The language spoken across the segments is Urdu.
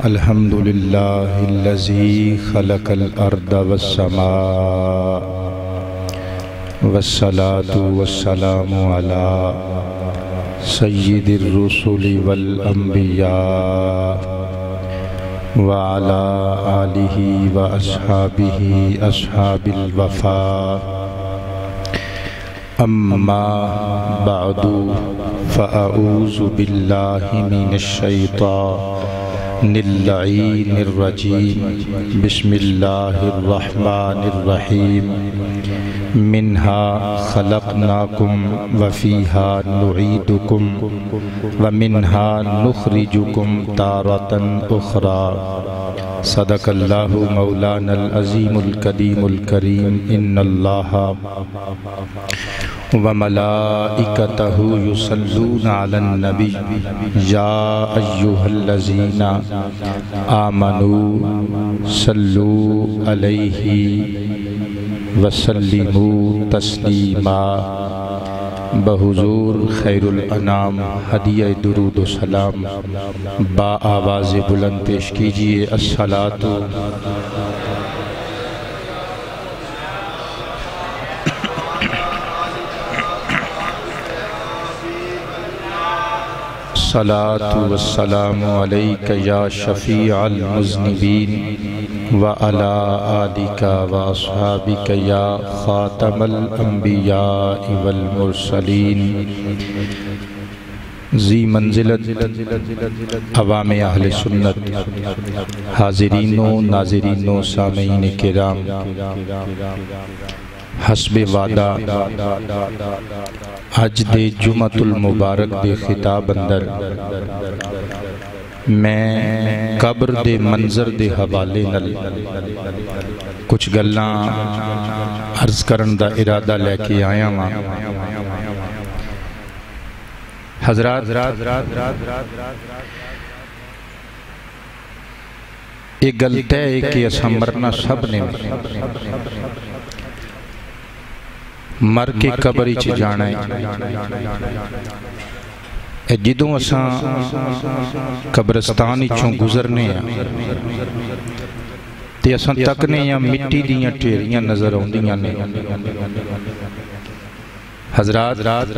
الحمد للہ الذی خلق الارض والسماء والصلاة والسلام علی سید الرسل والانبیاء وعلی آلہ واصحابہ اصحاب الوفا اما بعد فاعوذ باللہ من الشیطان اللعین الرجیم بسم اللہ الرحمن الرحیم منہا خلقناکم وفیہا نعیدکم ومنہا نخرجکم تارۃ اخری صدق اللہ مولانا العظیم الکریم الکریم ان اللہ وملائکتہ یصلون علی النبی یا ایہا الذین آمنوا صلوا علیہ وسلموا تسلیما بحضور خیر الانام ہدیہ درود و سلام با آواز بلند پیش کیجئے الصلاۃ الصلاة والسلام علیک یا شفیع المذنبین وعلی آلک واصحابک یا خاتم الانبیاء والمرسلین ذی منزلت عوام اہل سنت حاضرین و ناظرین و سامعین کرام حسب وعدہ اج دے جمعۃ المبارک دے خطاب اندر میں قبر دے منظر دے حوالے نال کچھ گلاں عرض کرن دا ارادہ لے کے آیا ہاں حضرات ایک گل طے ہے کہ اساں مرنا سب نے مر کے قبر وچ جانا ہے جدوں اساں قبرستان وچوں گزرنے ہیں تے اساں تکنے ہیں مٹی دیاں ٹھیریاں نظر آوندیاں نے حضرات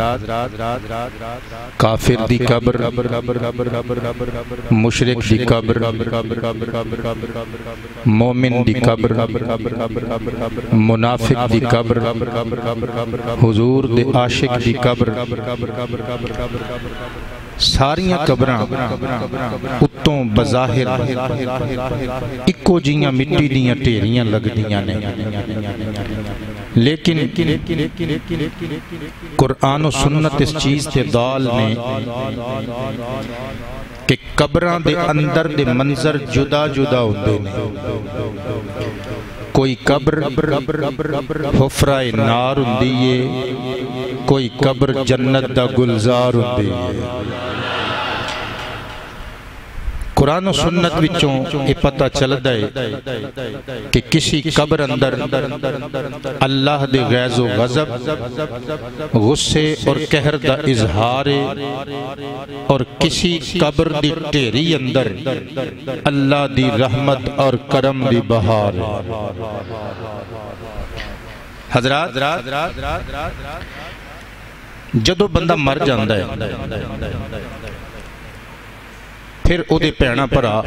کافر دی قبر مشرک دی قبر مومن دی قبر منافق دی قبر حضور دے عاشق دی قبر ساریاں قبراں اتوں بظاہر اکو جیاں مٹی دیاں ٹھیریاں لگدیاں نے لیکن قرآن و سنت اس چیز تے دال نے کہ قبراں دے اندر دے منظر جدا جدا ہوندے نے کوئی قبر حفرہ نار ہوندی ہے کوئی قبر جنت دا گلزار ہوندی ہے قرآن و سنت وچوں یہ پتہ چلدا ہے کہ کسی قبر اندر اللہ دے غیظ و غضب غصے اور قہر دا اظہار اور کسی قبر دی ٹھیری اندر اللہ دی رحمت اور کرم دی بہار حضرات جدو بندہ مر جاندا ہے پھر او دے پینا پرا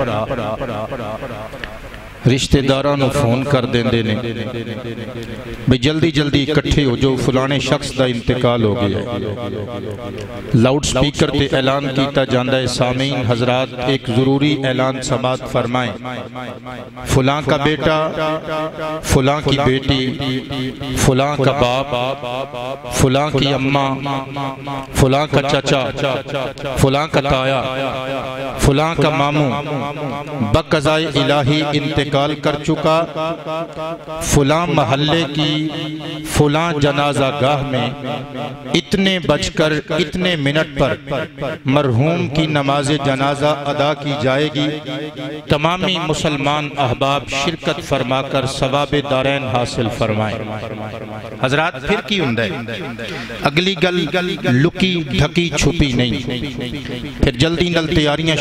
رشتہ دارانو فون کر دیندے نے بھئی جلدی جلدی اکٹھے ہو جو فلانے شخص دا انتقال ہو گیا لاؤڈ سپیکر تے اعلان کیتا جاندہ ہے سامعین حضرات ایک ضروری اعلان سماعت فرمائیں فلاں کا بیٹا فلاں کی بیٹی فلاں کا باپ فلاں کی اماں فلاں کا چچا فلاں کا تایا فلاں کا ماموں بقضائے الہی انتقال کر چکا فلاں محلے کی فلاں جنازہ گاہ میں اتنے بج کر اتنے منٹ پر مرحوم کی نماز جنازہ ادا کی جائے گی تمامی مسلمان احباب شرکت فرما کر ثواب دارین حاصل فرمائیں حضرات پھر کی ہندہ ہے اگلی گل لکی دھکی چھپی نہیں پھر جلدی نل تیاریاں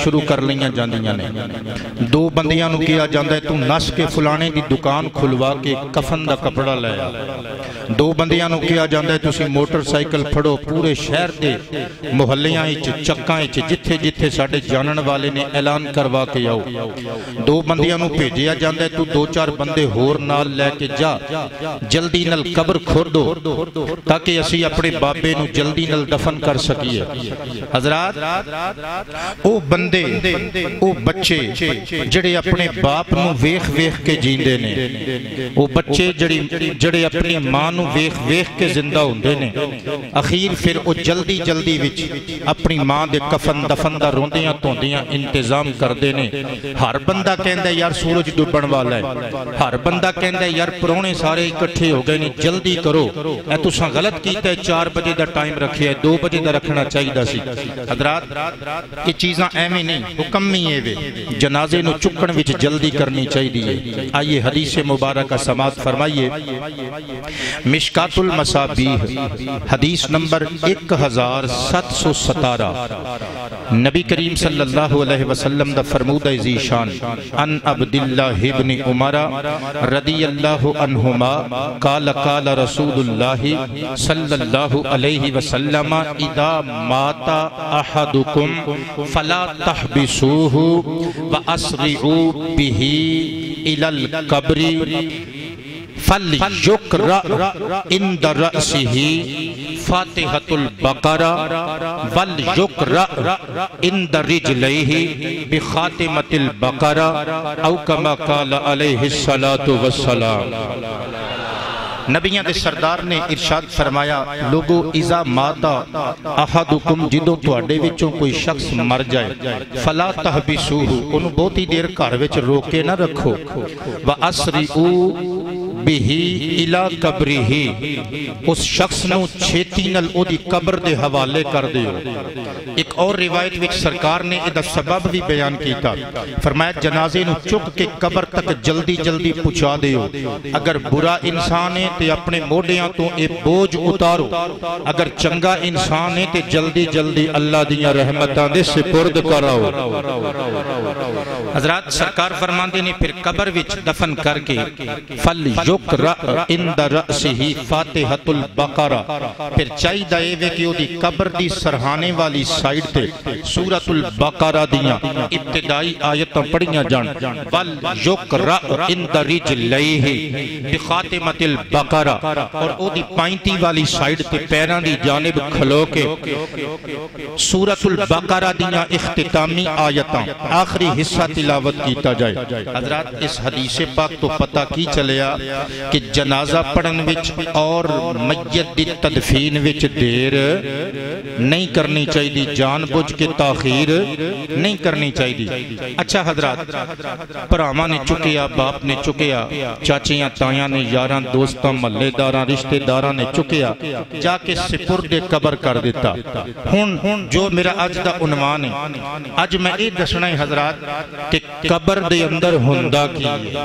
شروع کر لیاں جاندیاں نے دو بندیاں نو کیا جاندہ ہے تو نس کے فلانے دی دکان کھلوا کے کفن دا کپڑا لے دو بندیاں نو کیا جاندہ ہے تسی موٹر سائیکل پھڑو پورے شہر دے محلیاں چکاں جتھے جتھے ساڑھے جانن والے نے اعلان کروا کے آؤ دو بندیاں نو بھیجیا جاندہ ہے تو دو چار بندے ہور نال لے کے جا جلدی نل قبر کھور دو تاکہ اسی اپنے بابے نو جلدی نل دفن کر سکیے حضرات او بندے او بچے جڑے اپنے باپ نو ویخ ویخ کے جیندے نے او بچے جڑے اپنی ماں نو ویخ ویخ کے زندہ ہوندے نے اخیر پھر او جلدی جلدی وچ اپنی ماں دے کفن دفن دا روندیاں توندیاں انتظام کر دے نے ہر بندہ کہندہ یار سورج ڈوبن والا ہے ہر بندہ کہندہ یار پرونے سارے اکٹھے ہو گئے نے جلدی کرو اے تساں غلط کیتا ہے 4 بجے دا ٹائم رکھیا ہے 2 بجے دا رکھنا چاہیے دا سی حضرات یہ چیزاں ایویں نہیں حکم نہیں ہے جنازے نو چکن وچ جلدی کرنی چاہیے آئیے حدیث مبارکہ سماعت فرمائیے مشکات المصابیح حدیث نمبر 1717 نبی کریم صلی اللہ علیہ وسلم دا فرمودہ ذیشان ان عبداللہ ابن عمر رضی اللہ عنہما قال قال رسول اللہ صلی اللہ علیہ وسلم اذا مات احدکم فلا تحبسوه واسرعوا به الى القبر فَلْيُقْرَأْ عِنْدَ رَأْسِهِ فَاتِحَةُ الْبَقَرَةِ وَلْيُقْرَأْ عِنْدَ رِجْلَيْهِ بِخَاتِمَةِ الْبَقَرَةِ أَوْ كَمَا قَالَ عَلَيْهِ الصَّلَاةُ وَالسَّلَامُ نبیوں دے سردار نے ارشاد فرمایا لوگو اذا ماتا احدکم جدوں تواڈے وچوں کوئی شخص مر جائے فلا تحبسوہ انہوں بہت ہی دیر گھر وچ روکے نہ رکھو وَأَسْرِعُوا بِهِ إِلَى قَبْرِهِ اس شخص نو چھیتی نل او دی قبر دے حوالے کر دیو ایک اور روایت وچ سرکار نے ادھا سبب بھی بیان کیتا فرمایا جنازے نو چک کے قبر تک جلدی جلدی پچھا دیو اگر برا انسان ہے تے اپنے موڈیاں تو اے بوجھ اتارو اگر چنگا انسان ہے تے جلدی جلدی اللہ دیاں رحمتاں دے سپرد کراؤ حضرات سرکار فرماندے نے پھر قبر وچ دفن کر کے فَلْيُقْرَأْ عِنْدَ رَأْسِهِ فَاتِحَةُ الْبَقَرَةِ پھر چاہی دائے وے کہ وہ دی قبر دی سرحانے والی سائیڈ تے سورة البقرہ دیاں ابتدائی آیتاں پڑھیاں جان وَلْيُقْرَأْ عِنْدَ رِجْلَيْهِ بِخَاتِمَةِ الْبَقَرَةِ اور وہ دی پائنتی والی سائیڈ تے پیران دی جانب کھلو کے سورة البقرہ دیاں اختتامی آیتاں آخری حصہ تلاوت کیتا جائے حضرات اس حدیث پاک تو پتہ کی چلیا کہ جنازہ پڑھن وچ اور میت دی تدفین وچ دیر نہیں کرنی چاہیے جان بوجھ کے تاخیر نہیں کرنی چاہیے اچھا حضرات پراواں نے چکیا باپ نے چکیا چاچیاں تایاں نے یاراں دوستاں محلے داراں رشتہ داراں نے چکیا جا کے سپرد قبر کر دیتا ہن جو میرا اج دا عنوان ہے اج میں یہ دسنا ہے حضرات کہ قبر دے اندر ہوندا کی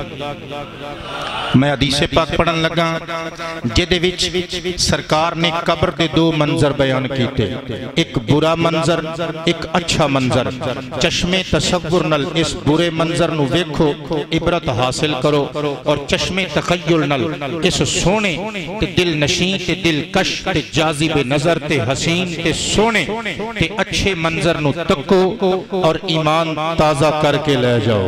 میں حدیث پاک پڑھن لگا جدے وچ سرکار نے قبر دے 2 منظر بیان کیتے ایک برا منظر ایک اچھا منظر چشمے تصور نل اس برے منظر نو ویکھو عبرت حاصل کرو اور چشمے تخیل نل اس سونے تے دل نشین تے دل کش تے جاذب نظر تے حسین تے سونے تے اچھے منظر نو تکو اور ایمان تازہ کر کے لے جاؤ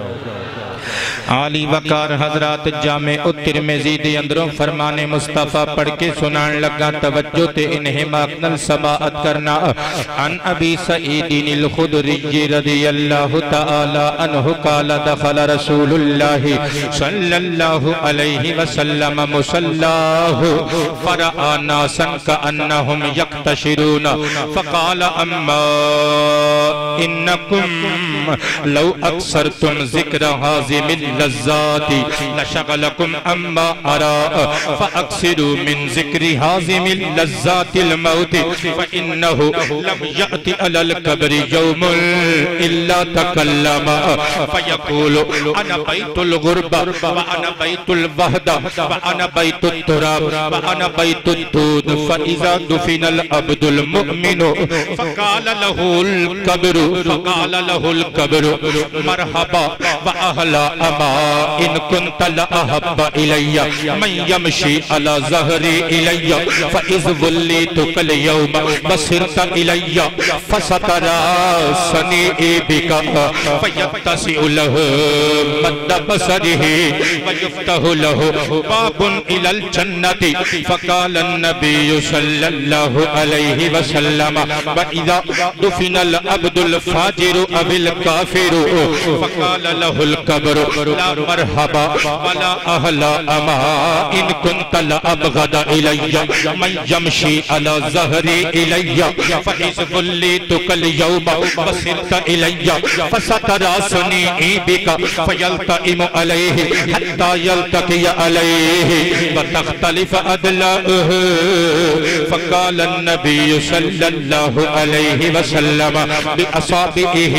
عالی وقار حضرات جامع الترمذی دے اندروں فرمان مصطفیٰ پڑھ کے سنان لگا توجہ تے انہیں ماکنل سماعت کرنا عن ابی سعید الخدری رضی اللہ تعالی عنہ قال دخل رسول اللہ صلی اللہ علیہ وسلم مصلاہ فرآ ناسا کأنہم یکتشرون فقال اما انکم لو اکثرتم ذکر حازم اللذات لشغلكم أما أرى فأكثروا من ذكر هازم اللذات الموت فإنه لم يأتي على الكبر يوم إلا تكلم فيقول أنا بيت الغربة وأنا بيت الوحدة وأنا بيت التراب وأنا بيت الدود فإذا دفن العبد المؤمن فقال له الكبر مرحبا وأهلا أما إن كنت لأحب إلي من يمشي على ظهري إلي فإذ وليتك اليوم وصرت إلي فسترى صنيعي بك فيتسع له مد بصره ويفتح له باب إلى الجنة فقال النبي صلى الله عليه وسلم وإذا دفن العبد الفاجر أو الكافر فقال له الكبر لا مرحبا ولا أهلا أما إن كنت لأبغض إلي من يمشي على ظهري إلي فإذ وليتك اليوم وصرت إلي فسترى صنيعي بك فيلتئم عليه حتى يلتقي عليه وتختلف أدلاؤه فقال النبي صلى الله عليه وسلم بأصابعه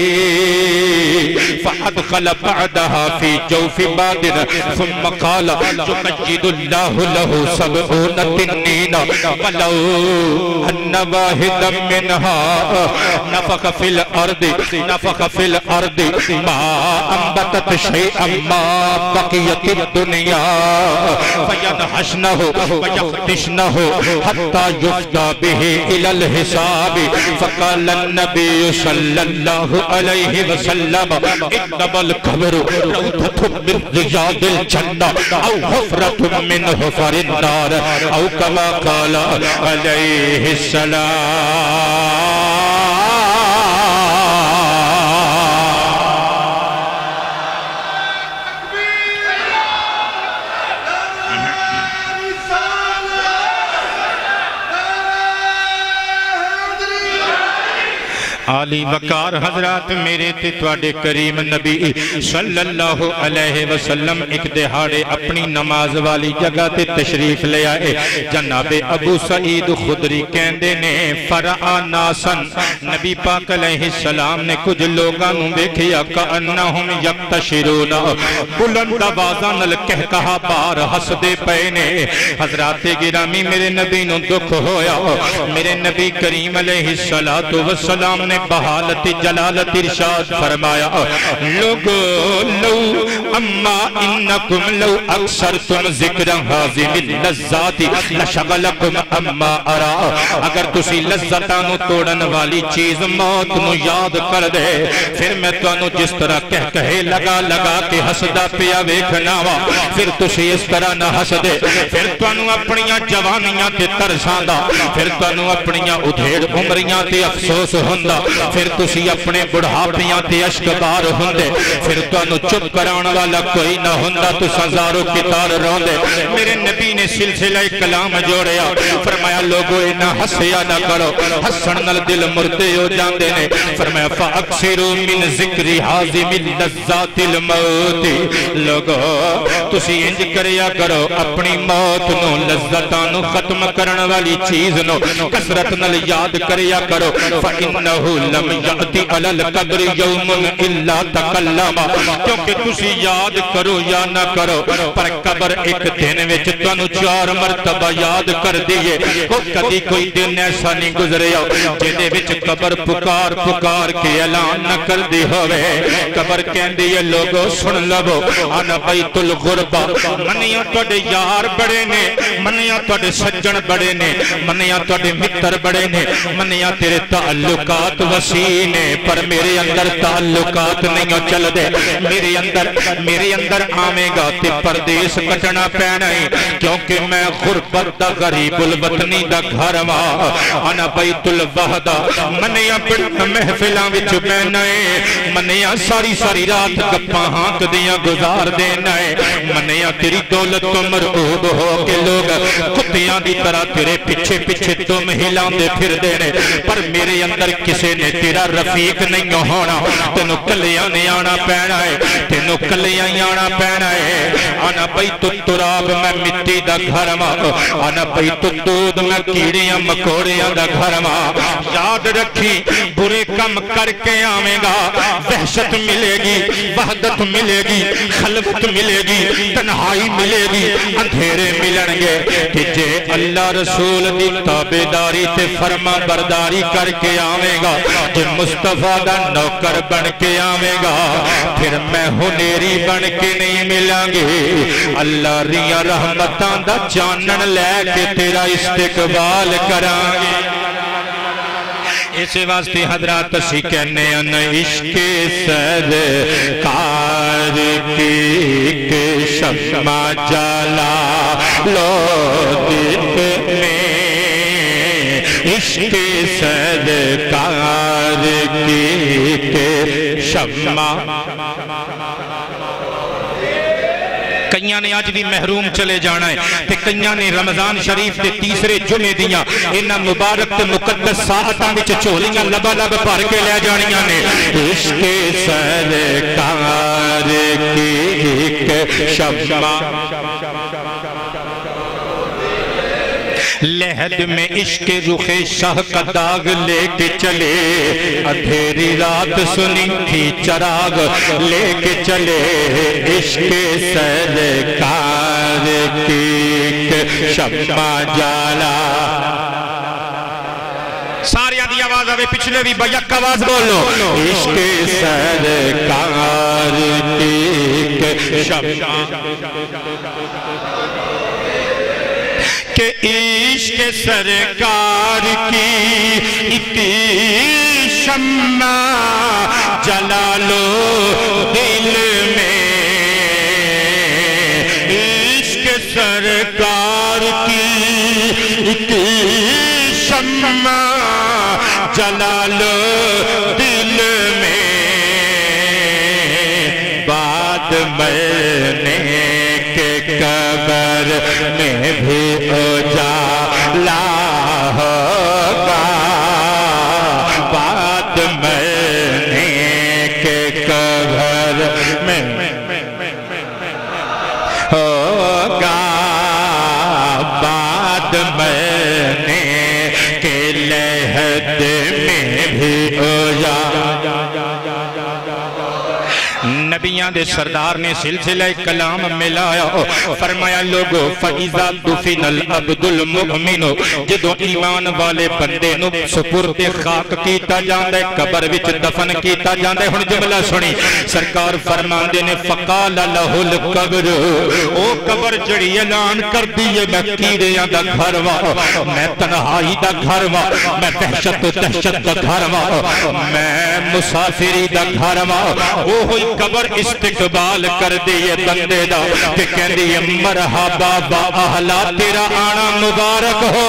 فأدخل بعدها في جوف بادر ثم قال يمجد الله له 70 تنين ولو أن واحدا منها نفخ في الأرض ما أنبتت شيئا ما بقيت الدنيا فينحشنه ويخدشنه حتى يفدى به إلى الحساب فقال النبي صلى الله عليه وسلم إنما القبر روضة من رياض الجنة أو حفرة من حفر النار أو كما قال عليه السلام. عالی وقار حضرات میرے تے تواڈے کریم نبی صلی اللہ علیہ وسلم ایک دہاڑے اپنی نماز والی جگہ تے تشریف لے آئے. جناب ابو سعید خدری کہندے نے فرآ ناسن نبی پاک علیہ السلام نے کچھ لوگاں نوں ویکھیا کانہم یبتشرون بلند آوازاں نال کہہ کہا بار ہسدے پئے نے. حضرات گرامی میرے نبی نوں دکھ ہویا. میرے نبی کریم علیہ السلام نے بحالت جلالت ارشاد فرمایا لوگو لو اما انکم لو اکثرتم ذکر حازم اللذات لشغلکم اما ارا. اگر تسی لذتانو توڑن والی چیز موت نو یاد کر دے پھر میں توانو جس طرح کہے لگا کے ہسدا پیا ویکھنا وا پھر تسی اس طرح نہ ہس دے پھر توانو اپنیاں جوانیاں تے ترساں دا پھر توانو اپنیاں ادھیڑ عمریاں تے افسوس ہوندا پھر تسی اپنے بڑھاپیاں تے اشکبار ہوندے پھر توانو چپ کران والا کوئی نہ ہوندا تو سزارو کتار روندے. میرے نبی نے سلسلہ کلام جوڑیا فرمایا لوگو انہا ہسیا نہ کرو ہسن نل دل مردے ہو جاندے نے. فرمایا فاکثروا من ذکر حازم اللذات الموت. لوگو تسی انج کریا کرو اپنی موت نو لذتانو ختم کرن والی چیز نو کثرت نل یاد کریا کرو فإنہو لم یأتی علی القبر یوم الا تکلم. کیونکہ تسی یاد کرو یا نہ کرو پر قبر ایک دن وچ تانوں 4 مرتبہ یاد کر دیئے. کدی کوئی دن ایسا نہیں گزریا جدے وچ قبر پکار کے اعلان نہ کر دی ہوئے. قبر کہندی ہے لوگو سن لو انا بیت الغربہ منیاں توڑے یار بڑے نے منیاں توڑے سجن بڑے نے منیاں توڑے متر بڑے نے منیاں تیرے تعلقات وسیع نے پر میرے اندر تعلقات نہیں چل دے. میرے اندر آمیں گا تے پردیس کٹنا پینا ہے کیونکہ میں غربت دا غریب الوطنی دا گھر وا انا بیت الوحدہ منیاں بڑا محفلاں وچ بہنا ہے منیاں ساری رات گپاں ہانک دیاں گزار دینا ہے منیاں تیری دولت تو مرعوب ہو کے لوگ کتیاں دی طرح تیرے پیچھے تم ہلاندے پھر دینے پر میرے اندر کسے نے تیرا رفیق نہیں ہونا تینوں کلیاں نے آنا پینا ہے تینوں کلیاں ہی آنا پینا ہے انا بیت التراب میں مٹی دا گھر وا انا بیت الدود میں کیڑیاں مکوڑیاں دا گھر وا یاد رکھی برے کم کر کے آویں گا وحشت ملے گی وحدت ملے گی خلوت ملے گی تنہائی ملے گی اندھیرے ملن گے کہ جے اللہ رسول دی تابعداری تے فرما برداری کر کے آویں گا جے مصطفیٰ دا نوکر بن کے آویں گا پھر میں ہنیری بن کے نہیں ملیں گے اللہ ریا رحمتاں دا چانن لے کے تیرا استقبال کرائیں گے اس واسطے حضرات اسی کہنے ان عشق سرکار کی کہ شمع جلا لو دل میں عشق سرکار کی کہ شمع کئیاں نے آج بھی محروم چلے جانا ہے تے کئیاں نے رمضان شریف دے تیسرے جمعے دیاں انہاں مبارک تے مقدس ساعتاں وچ چولیاں لبا لب بھر کے لے جانیاں نے عشق سرکار کی ایک شمع لہد میں عشق رخ شاہ کا داغ لے کے چلے اندھیری رات سنی تھی چراغ لے کے چلے عشق سرکار کی شمع جالا سارے دی آواز آوے پچھلے بھی بیک آواز بولو عشق سرکار کی شمع کہ عشق سرکار کی ایک شمع جلا لو دل میں عشق سرکار کی ایک شمع جلا لو دل میں بعد مرنے کے قبر میں بھی اجالا ہوگا بعد مرنے کے قبر میں ہوگا بعد مرنے کے لحد میں بھی اجالا نبیان دے سردار نے سلسلہ کلام ملایا فرمایا لوگو فَإِذَا دُفِنَ الْعَبْدُ الْمُؤْمِنُ جدو ایمان والے بندے نو سپرد خاک کیتا جاندے قبر وچ دفن کیتا جاندے ہن جملہ سنی سرکار فرمان دے نے فَقَالَ لَهُ الْقَبْرُ او قبر جڑی اعلان کر دیئے میں کیڑیاں دا گھر وا میں تنہائی دا گھر وا میں دہشت دا گھر وا میں مسافری دا گھر وا او ہوئی قبر استقبال کر دیئے بندے دا کہ کہہ دیئے مرحبا با اہلا تیرا آنا مبارک ہو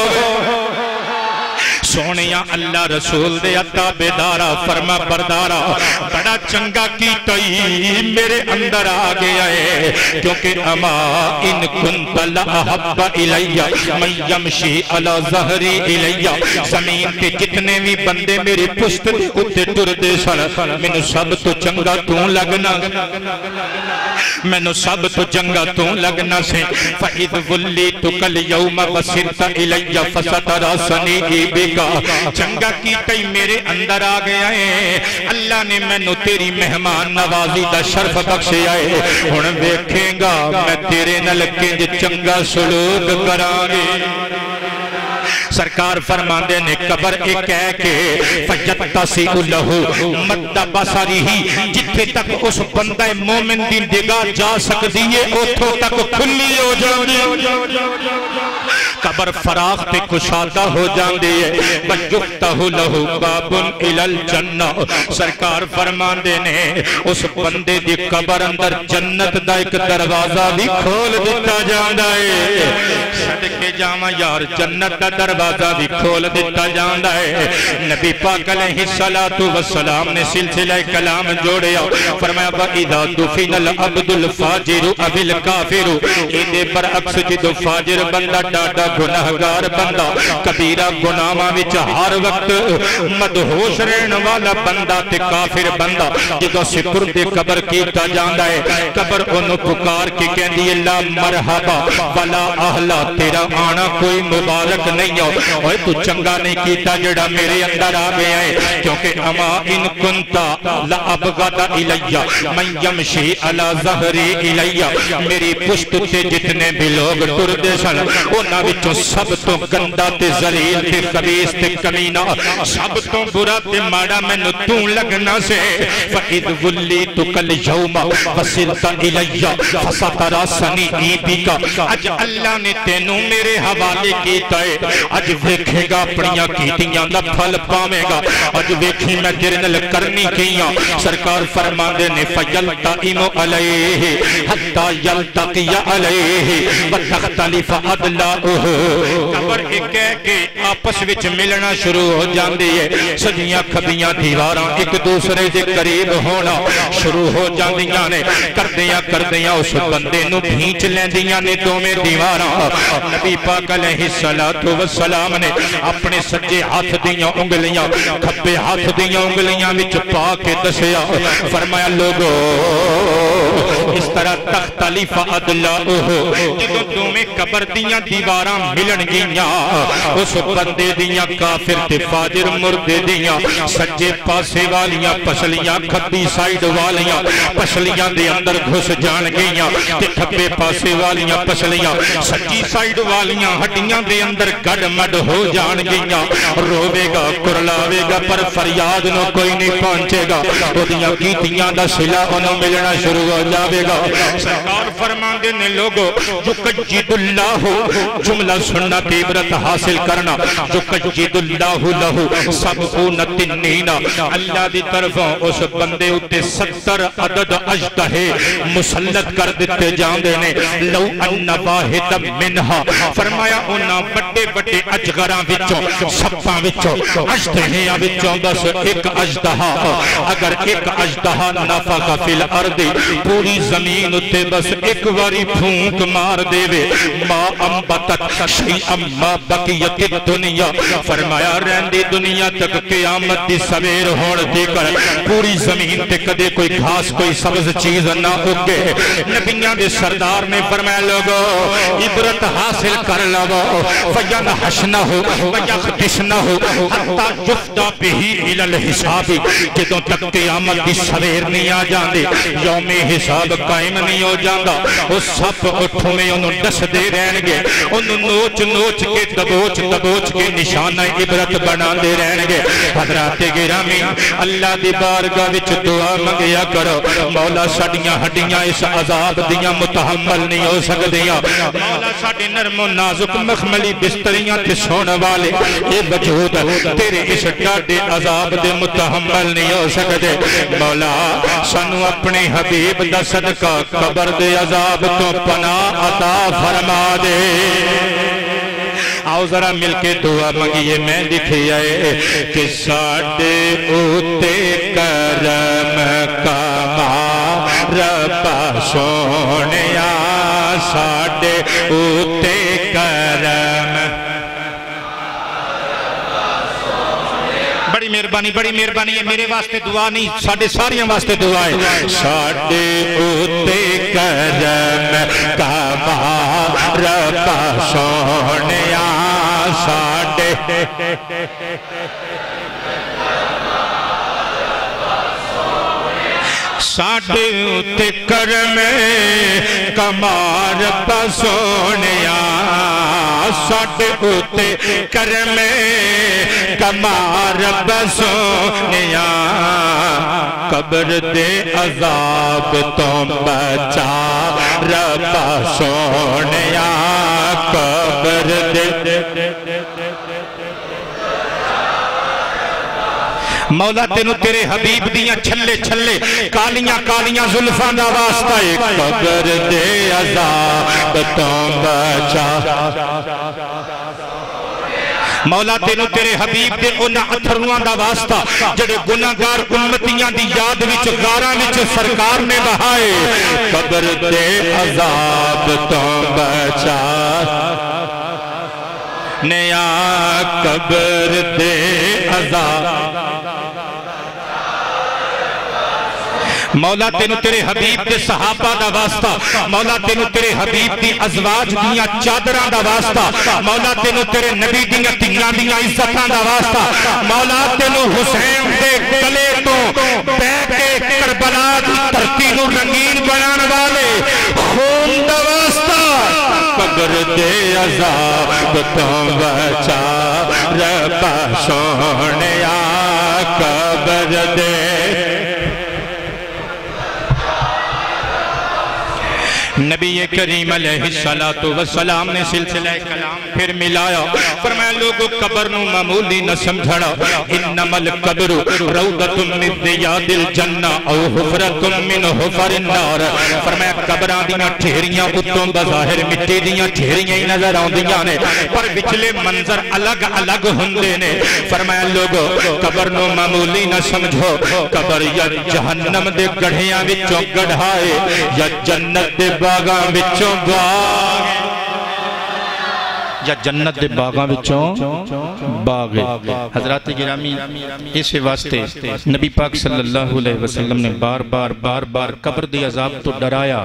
سونیاں اللہ رسول دے تابعدارا فرما بردارا بڑا چنگا کی تئی میرے اندر آ گیا ہے کیونکہ اما ان کنت لأحب الیہ من یمشی علی ظہری الیہ زمین کے جتنے بھی بندے میری پشت اتے ٹر دے سن مینوں سب تو چنگا تو لگنا مینوں سب تو چنگا تو لگنا سے فَإِذْ وُلِّتُكَ الْيَوْمَ وَسِرْتَ إِلَيَّ فَسَتَرَسَنِي بِكَ چنگا کی تئی میرے اندر آ گیا ہے اللہ نے میں نو تیری مہمان نوازی دا شرف بخشے آئے ہن دیکھیں گا میں تیرے نلکے جے چنگا سلوک کرانگے سرکار فرماندے نے قبر ایک ہے کہ فَجَتَّسِعُ لَهُ مَدَّ بَصَرِهِ جتھے تک اس بندہ مومن دی نگاہ جا سکتی ہے اتھوں تک کھلی ہو جاندی قبر فراغ تے کشادہ ہو جاندی ہے وَجُفْتَهُ لَهُ بَابٌ إِلَى الْجَنَّةِ سرکار فرماندے نے اس بندے دی قبر اندر جنت دا ایک دروازہ بھی کھول دیتا جاندہ ہے صدقے جامع یار جنت دا دروازہ بھی کھول دیتا جاندہ ہے نبی پاک علیہ السلام نے سلسلہ کلام جوڑیا فرمایا وَإِذَا دُفِنَ الْعَبْدُ الْفَاجِرُ أَبِ الْكَافِرُ ایدے پر اکس جدو فاجر بندہ ڈاڈا گناہگار بندہ کبیرہ گناہاں وچ ہر وقت مدہوش رہن والا بندہ تے کافر بندہ جدوں سپرد قبر کیتا جاندا ہے قبر انہوں پکار کے کہندی اللہ مرحبا ولا اہلا تیرا آنا کوئی مبارک نہیں ہو اوے تو چنگا نہیں کیتا جڑا میرے اندر آ گیا ہے کیونکہ اما ان کنتا لابغض الیہ من یمشی علی ظہری الیہ میری پشت تے جتنے بھی لوگ ٹردے سن انہاں وچوں سب تو گندا تے ذلیل تے خبیث تے کمینہ سب تو برا تے ماڑا مینوں تو لگنا سے فَإِذْ وُلِّيتُكَ الْيَوْمَ وَصِرْتَ إِلَيَّ فَسَتَرَسَنِي عِيبِكَ اج اللہ نے تینوں میرے حوالے کیتا ہے اج ویکھے گا اپنیاں کیتیاں دا پھل پاوے گا اج ویکھی میں تیرے نال کرنی کیاں سرکار فرماندے نے فَيَلْتَئِمُ عَلَيْهِ حَتَّى يَلْتَقِيَ عَلَيْهِ وَتَخْتَلِفَ أَدْلَاؤُهُ قبر ایک ہے کہ آپس وچ ملنا شروع ہو جاندی ہے سجیاں کھبیاں دیواراں ایک دوسرے دے قریب ہونا شروع ہو جاندیاں نے کردیاں اس بندے نو بھینچ لیندیاں نے دوویں دیواراں نبی پاک علیہ السلام نے اپنے سجے ہاتھ دیاں انگلیاں کھبے ہاتھ دیاں انگلیاں وچ پا کے دسیا فرمایا لوگو اس طرح تختلف اضلاعہ جدوں دوویں قبر دیاں دیواراں ملن گیاں اس بندے دیاں کافر تے فاجر مردے دیاں سجے پاسے والیاں پسلیاں کھبی سائیڈ والیاں پسلیاں دے اندر گھس جان گئیاں تے کھبے پاسے والیاں پسلیاں سجی سائیڈ والیاں ہڈیاں دے اندر گڑ مڈ ہو جان گئیاں روے گا کرلاوے گا پر فریاد نو کوئی نہیں پہنچے گا اودیاں کیتیاں دا صلہ انہوں ملنا شروع ہو جاوے گا سرکار فرماندے نے لوگو جو کجید اللہ جملہ سننا تے عبرت حاصل کرنا جو کجید اللہ لہو سبعون تنین اللہ دی طرفوں اس بندے اتے 70 عدد اجدہے مسلط کر دیتے جاندے نے لو ان واحد منہا فرمایا انہاں بڑے بڑے اجغراں وچوں سپاں وچوں اجدہیاں وچوں بس ایک اجدہا اگر ایک اجدہا نفخ فی الارض پوری زمین اتے بس ایک واری پھونک مار دے وے ما انبتت شیئا ما بقیت الدنیا فرمایا رہندی دنیا تک قیامت دی سویر ہون دے کر پوری زمین تے کدے کوئی گھاس کوئی سبز چیز نہ اگے نبیاں دے سردار نے فرمایا لوگو عبرت حاصل کر لو فینحشنہ ویخدشنہ حتی جفتا بہی الى الحساب جدوں تک قیامت دی سویر نہیں آ جاندے یوم حساب قائم نہیں ہو جاندہ اس سب اٹھوں میں انہوں دس دے رہن گے انہوں نوچ نوچ کے دبوچ دبوچ کے نشانہ عبرت بنا دے رہن گے حضرات گرامی اللہ دی بارگاہ وچ دعا منگیا کرو مولا ساڈیاں ہڈیاں اس عذاب دیاں متحمل نہیں ہو سکدیاں مولا ساڈے نرم و نازک مخملی بستریاں تے سون والے اے وجود تیرے اس ڈاڈے عذاب دے متحمل نہیں ہو سکدے مولا سانو اپنے حبیب دا صدقہ قبر دے عذاب تو پناہ عطا فرما دے آؤ ذرا مل کے دعا منگیے میں لکھی آئے کہ ساڈے اوتے کرم کا رب سونیا ساڈے اوتے کرم بڑی مہربانی ہے میرے واسطے دعا نہیں ساڑھے ساریاں واسطے دعا ہے ساڑھے اوتے کرم کا رب سونیا ساڑھے ساڑھے اوتے کرم کمار بسونیا ساڑھے اوتے کرم کمار بسونیا قبر دے عذاب تو بچا رب سونیا قبر دے مولا تینو تیرے حبیب دیاں چھلے چھلے کالیاں کالیاں زلفاں دا واسطہ ہے قبر دے عذاب تو بچا مولا تینو تیرے حبیب دے انہاں اتھروان دا واسطہ جڑے گناہگار امتیاں دی یاد وچ غاراں وچ سرکار نے بہائے قبر دے عذاب تو بچا نیا قبر دے عذاب مولا تینو تیرے حبیب دے صحابہ دا واسطہ مولا تینو تیرے حبیب دی ازواج دیاں چادراں دا واسطہ مولا تینو تیرے نبی دیاں تیاں دیاں عزتاں دا واسطہ مولا تینو حسین دے گلے تو بے کے کربلا دی دھرتی نو رنگین بنان والے خون دا واسطہ قبر دے عذاب تو بچا ربا سونیا قبر دے نبی کریم علیہ السلام نے سلسلہ کلام پھر ملایا فرمایا لوگوں قبر نو معمولی نہ سمجھنا انما القبر روضۃ من ریاض الجنہ او حفرۃ من حفر النار فرمایا قبراں دیاں ٹھہریاں اتوں بظاہر مٹی دیاں ٹھہریاں ہی نظر آندیاں نے پر پچھلے منظر الگ الگ ہوندے نے فرمایا لوگوں قبر نو معمولی نہ سمجھو قبر یا جہنم دے گڑھیاں وچوں گڑھائے یا جنت دے باغاں وچوں باغ یا جنت دے باغاں وچوں باغ حضرات گرامی اس واسطے نبی پاک صلی اللہ علیہ وسلم نے بار بار قبر دے عذاب تو ڈرایا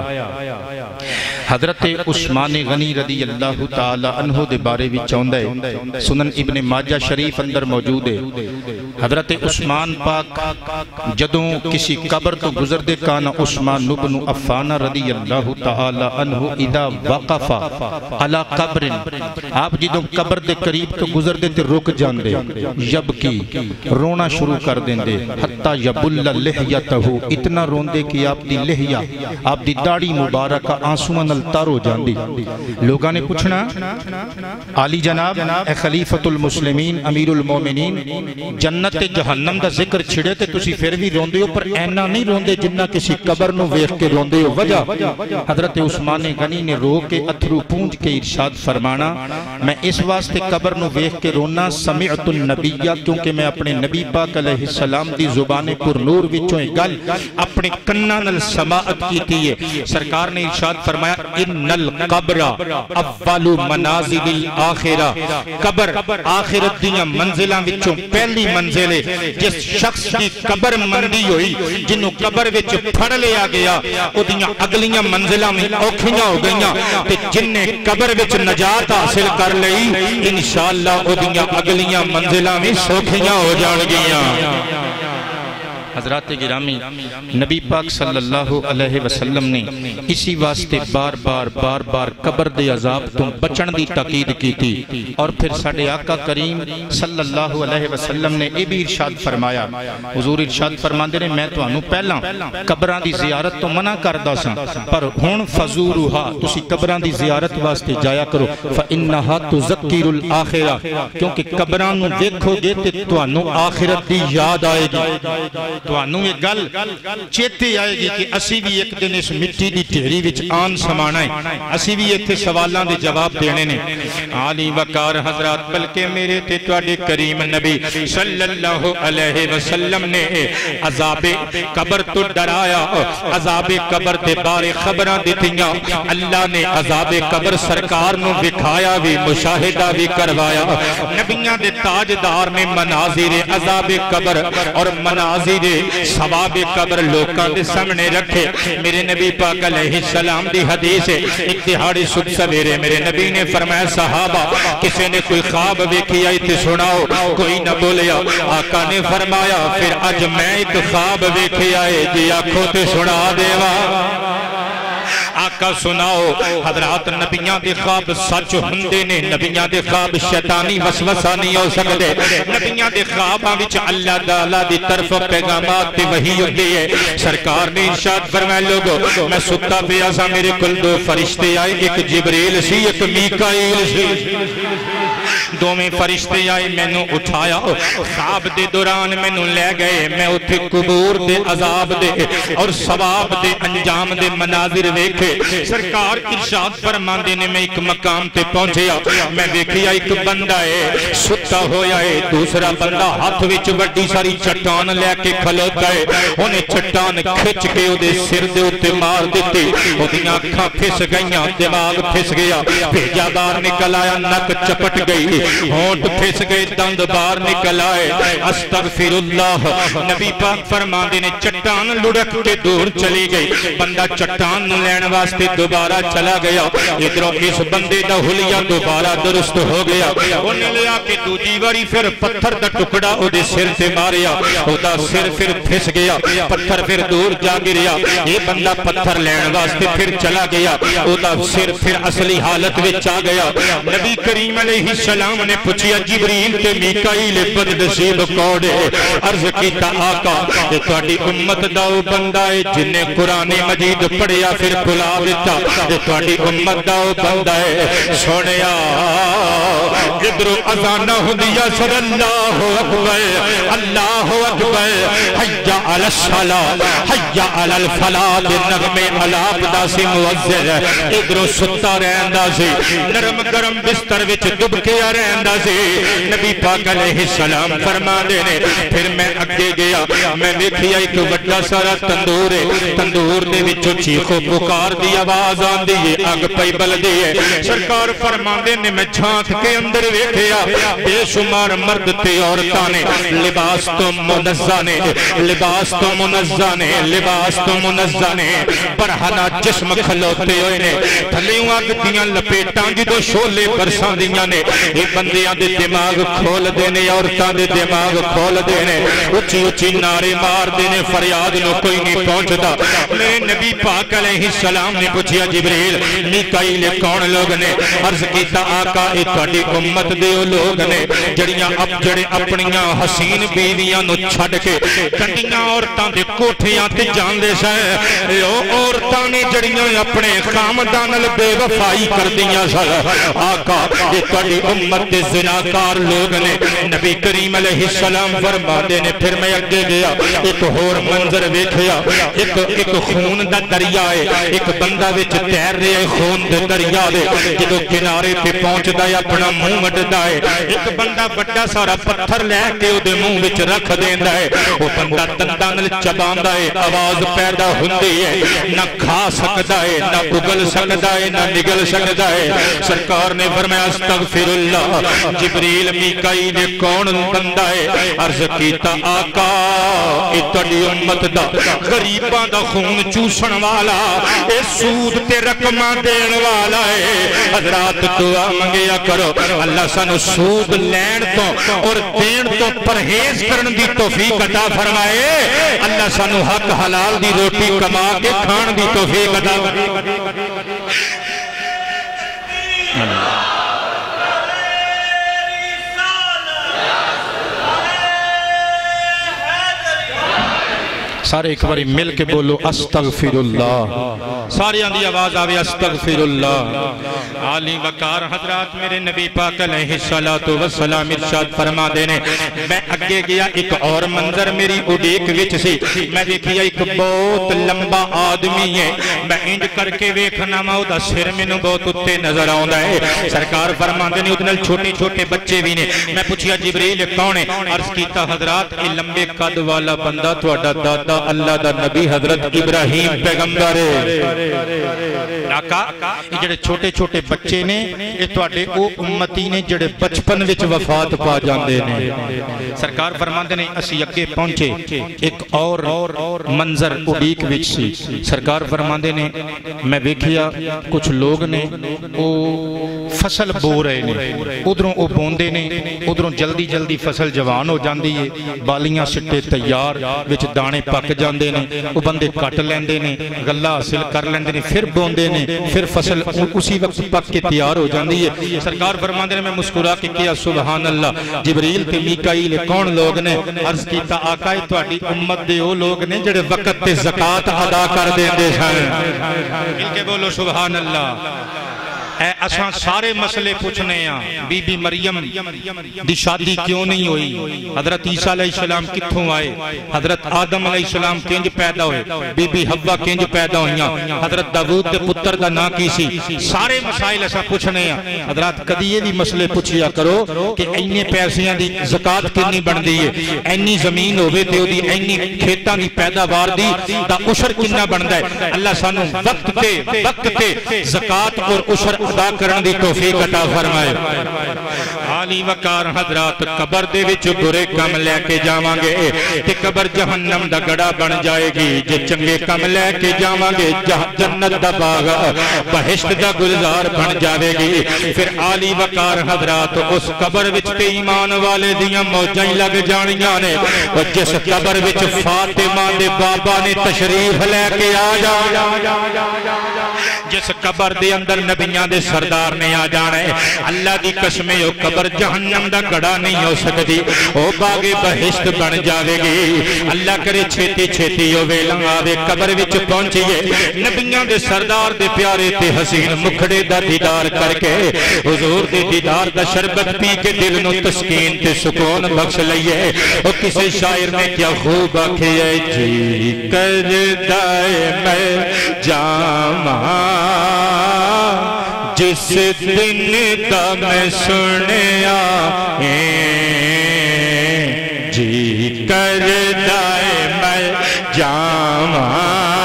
حضرت عثمان غنی رضی اللہ تعالی عنہ دے بارے وچ آوندا ہے سنن ابن ماجہ شریف اندر موجود ہے حضرت عثمان پاک جدوں کسی قبر تو گزردے کانا عثمان بن عفان رضی اللہ تعالی عنہ اذا وقف علی قبر آپ جدوں قبر دے قریب تو گزردے تے رک جاندے یبکی رونا شروع کر دیندے حتی یبل لحیتہ اتنا روندے کہ آپ دی لحیہ آپ دی داڑھی مبارکہ آنسوان التار ہو جاندی لوگاں نے پوچھنا عالی جناب اے خلیفۃ المسلمین امیر المومنین جنت جہنم دا ذکر چھڑے تے تسی پھر بھی روندے ہو پر اینا نہیں روندے جنہ کسی قبر نو ویکھ کے روندے ہو وجہ حضرت عثمان غنی نے رو کے اتھرو پونج کے ارشاد فرمانا میں اس واسطے قبر نو ویکھ کے رونا سمعت النبیہ کیونکہ میں اپنے نبی پاک علیہ السلام دی زبان پر نور وچوں گل اپنے کناں نال سماعت کیتی ہے سرکار نے ارشاد فرمایا ان القبر اول منازل الاخرہ قبر آخرت دیاں منزلاں وچوں پہلی منزل ہے جس شخص کی قبر مندی ہوئی جنوں قبر وچ پھڑ لیا گیا او دیاں اگلیاں منزلاں میں اوکھیاں ہو گئیاں تے جن نے قبر وچ نجات حاصل کر لئی انشاءاللہ او دیاں اگلیاں منزلاں میں سوکھیاں ہو جان گیاں حضرات گرامی نبی پاک صلی اللہ علیہ وسلم نے اسی واسطے بار بار قبر دے عذاب تو بچن دی تاکید کی تھی اور پھر ساڈے آقا کریم صلی اللہ علیہ وسلم نے یہ بھی ارشاد فرمایا حضور ارشاد فرماندے نے میں تانوں پہلا قبراں دی زیارت تو منع کردا ساں پر ہن فزوروها تسی قبراں دی زیارت واسطے جایا کرو فانھا تذکر الاخرہ کیونکہ قبراں نو دیکھو گے تے تانوں آخرت دی یاد آئے گی تو انہوں یہ گل چیتے آئے گی کہ اسی بھی ایک دن اس مٹی دی ٹھیری وچ آن سمانا ہے اسی بھی ایک تھے سوالاں دے جواب دینے نے عالی وقار حضرات بلکہ میرے تے توڑے کریم نبی صلی اللہ علیہ وسلم نے عذاب قبر تو ڈرایا عذاب قبر تے بارے خبران دیتیاں اللہ نے عذاب قبر سرکار نو بکھایا بھی مشاہدہ بھی کروایا نبیاں دے تاجدار نے مناظر عذاب قبر اور مناظر ثواب قبر لوکاں دے سامنے رکھے میرے نبی پاک علیہ السلام دی حدیث ہے ایک دہاڑی صبح سویرے میرے نبی نے فرمایا صحابہ کسی نے کوئی خواب دیکھی آئی تے سناؤ کوئی نہ بولیا آقا نے فرمایا پھر اج میں ایک خواب دیکھی آئے جی آنکھوں تے سنا دیوا آقا سناؤ حضرات نبیاں دے خواب سچ ہندے نے نبیاں دے خواب شیطانی وسوسہ نہیں ہو سکتے نبیاں دے خواباں وچ اللہ تعالی دی طرف پیغامات تے وحی ہوندی ہے سرکار نے ارشاد فرمایا لوگو میں ستا پیا سا میرے کول دو فرشتے آئے ایک جبریل سی ایک میکائیل سی دو میں فرشتے آئے میں نو اٹھایا خواب دے دوران میں نو لے گئے میں اتھے قبور دے عذاب دے اور ثواب دے انجام دے مناظر ویکھے سرکار ارشاد فرماندے نے میں ایک مقام تے پہنچیا میں دیکھیا ایک بندہ ہے ستا ہویا ہے دوسرا بندہ ہاتھ وچ بڑی ساری چٹان لے کے کھلوتا ہے انہیں چٹان کھچ کے او دے سر دے اتے مار دیتے او دیاں اکھاں پھس گئیاں دماغ پھس گیا بھیجا دار نکل آیا نک چپٹ گئی گئی، ہونٹ پھس گئے، دند باہر نکل آئے، استغفراللہ۔ نبی پاک فرماندے نے چٹان لڑک کے دور چلی گئی، بندہ چٹان نو لین واسطے دوبارہ چلا گیا، ادھروں اس بندے دا حلیہ دوبارہ درست ہو گیا، انہیں لیا کہ دوجی واری پھر پتھر دا ٹکڑا او دے سر تے ماریا، او دا سر پھر پھس گیا، پتھر پھر دور جا گریا، یہ بندہ پتھر لین واسطے پھر چلا گیا، او دا سر پھر اصلی حالت وچ آ گیا۔ نبی کریم علیہ السلام نے پوچھیا جبریل تے میکائیل بدنصیب کون ہے؟ عرض کیتا آقا کہ تہاڈی امت دا او بندہ ہے جن نے قرآن مجید پڑھیا پھر بھلا دیتا، کہ تہاڈی امت دا او بندہ ہے۔ سونیا ادھروں اذان ہوندیا صلی اللہ اکبر اللہ اکبر، حی علی الصلاۃ حی علی الفلاح دے نغمے الاپ دا سی مؤذن، ادھروں ستا رہندا سی، نرم گرم بستر وچ دبکیا رہندا سی۔ نبی پاک علیہ السلام فرماندے نے پھر میں اگے گیا، میں ویکھیا ایک بڑا سارا تندور ہے، تندور دے وچوں چیخو پکار دی آواز آندی ہے، اگ پئی بلدی ہے۔ سرکار فرماندے نے میں جھانک کے اندر ویکھیا، بے شمار مرد تے عورتاں نے لباس تو منزہ نے، لباس تو منزہ نے، لباس تو منزہ نے، برہنہ جسم کھلوتے ہوئے نے، تھلیوں اگ دیاں لپیٹاں جدو شولے برساں دیاں نے، یہ بندیاں دے دماغ کھول دینے، عورتاں دے دماغ کھول دینے، اچھی اچھی نعرے مار دینے، فریاد نو کوئی نہیں پہنچتا۔ میرے نبی پاک علیہ السلام نے پوچھیا جبریل میکائیل کون لوگ نے؟ عرض کیتا آقا اے تہاڈی امت دے او لوگ نے جڑیاں جڑے اپنیاں حسین بیویاں نو چھڈ کے کنڈیاں عورتاں دے کوٹھیاں تے جاندے سن، او عورتاں نے جڑیاں اپنے خامدان نال بے وفائی کردیاں سن۔ آقا اے تہاڈی امت دے زناکار لوگ نے۔ نبی کریم علیہ السلام فرماندے نے پھر میں اگے گیا، ایک ہور منظر ویکھیا، ایک خون دا دریا ہے، ایک بندہ وچ تیر رہا ہے خون دے دریا دے، جدو کنارے تے پہنچدا ہے اپنا منہ وڈدا ہے، ایک بندہ بڑا سارا پتھر لے کے او دے منہ وچ رکھ دیندا ہے، او بندہ دنداں نال چباندا ہے، آواز پیدا ہوندی ہے، نہ کھا سکدا ہے، نہ اگل سکدا ہے، نہ نگل سکدا ہے۔ سرکار نے فرمایا استغفر اللہ، جبریل میکائیل کون بندہ ہے؟ عرض کیتا آقا اے تہاڈی امت دا غریباں دا خون چوسن والا، اے سود تے رقماں دین والا ہے۔ حضرات دعا منگیا کرو اللہ سانو سود لین تو اور دین تو پرہیز کرن دی توفیق عطا فرمائے، اللہ سانو حق حلال دی روٹی کما کے کھان دی توفیق عطا فرمائے۔ سارے ایک باری مل کے بولو استغفر اللہ، ساری آندھی آواز آوے استغفر اللہ۔ عالی وقار حضرات میرے نبی پاک علیہ السلام ارشاد فرما دینے، میں اگے گیا ایک اور منظر میری اڈیک وچ سی، میں دیکھیا ایک بہت لمبا آدمی ہے، میں انج کر کے ویکھنا ماں دا سر مینوں بہت اتے نظر آوندا ہے۔ سرکار فرما دینے ادھنال چھوٹے چھوٹے بچے بھی نے، میں پوچھیا جبریل کون ہے؟ عرض کیتا حضرات اے لمبے قد والا بندہ تہاڈا دادا اللہ دا نبی حضرت ابراہیم پیغمبر آقا، جڑے چھوٹے چھوٹے بچے نے یہ تواڈے او امتی نے جڑے بچپن وچ وفات پا جاندے نے۔ سرکار فرماندے نے اسی اگے پہنچے، ایک اور منظر اڈیک وچ سی، سرکار فرماندے نے میں ویکھیا کچھ لوگ نے او فصل بو رہے نے، ادھروں او بوندے نے، ادھروں جلدی جلدی فصل جوان ہو جاندی ہے، بالیاں سٹے تیار وچ دانے پک جاندے نے، وہ بندے کٹ لیندے نے، غلہ حاصل کر لیندے نے، پھر بوندے نے، پھر فصل اسی وقت پک کے تیار ہو جاندی ہے۔ سرکار فرماندے نے میں مسکرا کے کیا سبحان اللہ، جبریل تے میکائیل کون لوگ نے؟ عرض کیتا آقا تہاڈی امت دے او لوگ نے جڑے وقت تے زکات ادا کر دیندے سن۔ مل کے بولو سبحان اللہ۔ اے اساں سارے مسئلے پوچھنے ہیں، بی بی مریم دی شادی کیوں نہیں ہوئی؟ حضرت عیسیٰ علیہ السلام کتھوں آئے؟ حضرت آدم علیہ السلام کنج پیدا ہوئے؟ بی بی حوا کنج پیدا ہوئیاں؟ حضرت داؤد دے پتر دا نا کی سی؟ سارے مسائل اساں پوچھنے ہیں۔ حضرات کدی یہ بھی مسئلے پوچھیا کرو کہ اینے پیسیاں دی زکات کنی بندی ہے، اینی زمین ہوئے تے دی اینی کھیتاں دی پیداوار دی دا عشر کنہ بندہ ہے۔ اللہ سانو وقت تے زکات اور عشر ادا کرن دی توفیق عطا فرمائے عالی وقار حضرات قبر دے وچ برے کم لے کے جاواں گے تے قبر جہنم دا گڑا بن جائے گی جے چنگے کم لے کے جاواں گے جنت دا باغ بہشت دا گلزار بن جاوے گی پھر عالی وقار حضرات اس قبر وچ تے ایمان والے دیاں موجاں لگ جانیاں نے اور جس قبر وچ فاطمہ دے بابا نے تشریف لے کے آ جا جس قبر دے اندر نبیاں دے سردار نے آ جانا ہے اللہ دی قسمیں او قبر جہنم دا گڑا نہیں ہو سکتی او باغ بہشت بن جاوے گی اللہ کرے چھیتی چھیتی او ویلا آوے قبر وچ پہنچیے نبیاں دے سردار دے پیارے تے حسین مکھڑے دا دیدار کر کے حضور دے دیدار دا شربت پی کے دل نو تسکین تے سکون بخش لئیے او کسے شاعر نے کیا خوب آکھے جی کردائے میں جامعہ جس دن دا میں سنیا جی کردائے میں جامعہ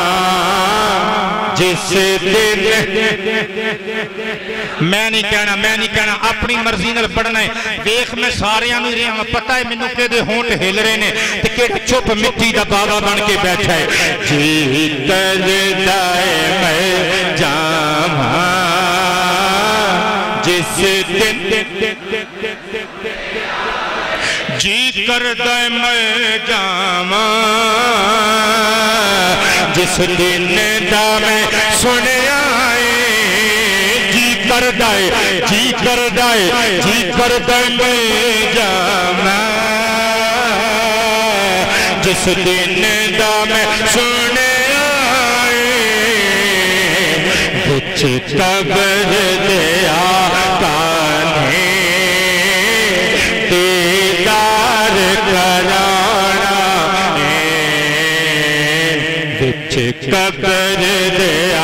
جس دن میں نہیں کہنا اپنی مرضی نال پڑھنا ہے دیکھ میں ساریاں نہیں رہا پتہ ہے مینوں کہ دے ہونٹ ہل رہے نے تے کہ چپ مٹی دا بابا بن کے بیٹھا ہے جی کردائے میں جامعہ جس دن جی کردائے میں جامعہ جس دن دا میں سنے آئے جی کردائے میں جامعہ جس دن دا میں سنے آئے بچ قبر دیا کانے دیدار کرانا بچ قبر دیا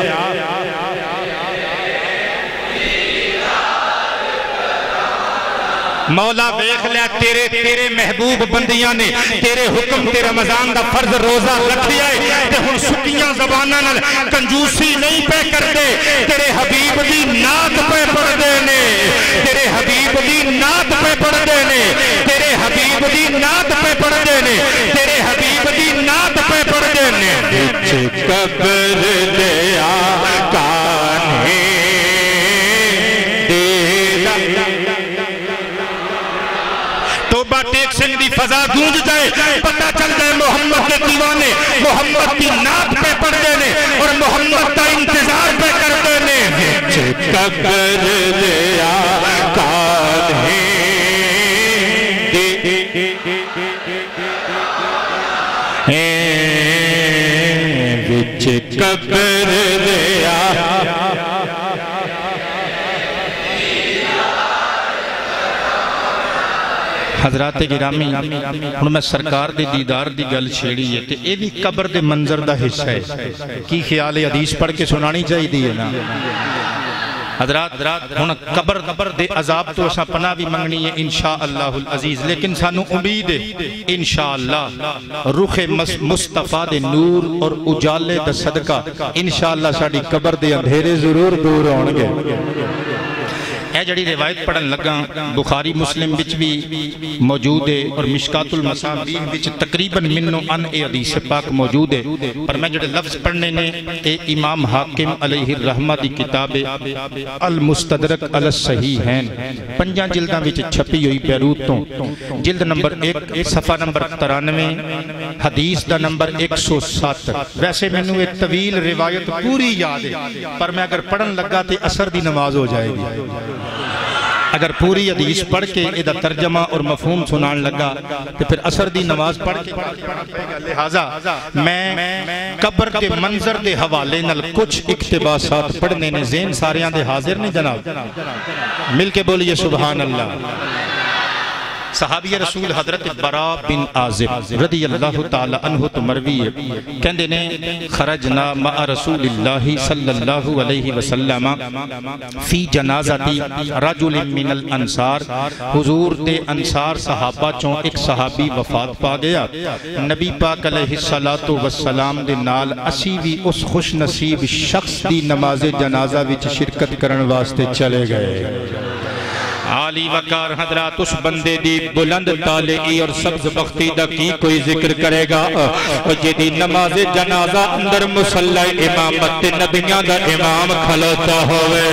مولا ویکھ لیا تیرے محبوب بندیاں نے تیرے حکم تے رمضان دا فرض روزہ رکھیا ہے تے ہن سکیاں زباناں نال کنجوسی نہیں پہ کردے تیرے حبیب دی نعت پہ پڑھدے نے تیرے حبیب دی نعت پہ پڑھدے نے تیرے حبیب دی نعت پہ پڑھدے نے تیرے حبیب دی نعت پہ پڑھدے نے وچ قبر دیا کانے توبہ ٹیکسن دی فضا گونج جائے پتہ چل جائے محمد کے دیوانے محمد کی نعت پہ پڑھ دینے اور محمد کا انتظار پہ کر دینے وچ قبر دیا کانے وچ قبر دیا حضرات گرامی ہن میں سرکار دے دیدار دی گل چھیڑی ہے تے اے بھی قبر دے منظر دا حصہ ہے کی خیال ہے حدیث پڑھ کے سنانی چاہیے دی ہے نا حضرات ہن قبر دے عذاب تو اسا پناہ بھی منگنی ہے انشاءاللہ العزیز لیکن سانو امید ہے انشاءاللہ روح مصطفیٰ دے نور اور اجالے دا صدقہ انشاءاللہ ساڑی قبر دے اندھیرے ضرور دور ہونگے اے جڑی روایت پڑھن لگا بخاری مسلم وچ بھی موجود ہے اور مشکات المصابیح وچ تقریباً منو ان اے حدیث پاک موجود ہے پر میں جڑے لفظ پڑھنے نے اے امام حاکم علیہ الرحمہ دی کتاب المستدرک علی الصحیحین 5 جلداں وچ چھپی ہوئی بیروت تو جلد نمبر 1 صفحہ نمبر 93 حدیث دا نمبر 107 ویسے مینوں ایک طویل روایت پوری یاد ہے پر میں اگر پڑھن لگا تے عصر دی نماز ہو جائے گی اگر پوری حدیث پڑھ کے ادھا ترجمہ اور مفہوم سنان لگا تو پھر عصر دی نماز پڑھ کے لہذا میں قبر کے منظر دے حوالے نل کچھ اقتباسات پڑھنے نے ذہن ساریاں دے حاضر نہیں جناب مل کے بولیے سبحان اللہ صحابی رسول حضرت برا بن عازب رضی اللہ تعالی عنہ تو مروی ہے کہندے نے خرجنا مع رسول اللہ صلی اللہ علیہ وسلم فی جنازتی رجل من الانصار حضور دے انصار صحابہ چوں ایک صحابی وفات پا گیا نبی پاک علیہ السلام دے نال اسی بھی اس خوش نصیب شخص دی نماز جنازہ وچ شرکت کرن واسطے چلے گئے عالی وقار حضرات اس بندے دی بلند تالعی اور سبز بختی دا کی کوئی ذکر کرے گا جدی نماز جنازہ اندر مصلی امامت نبیان دا امام کھلوتا ہوئے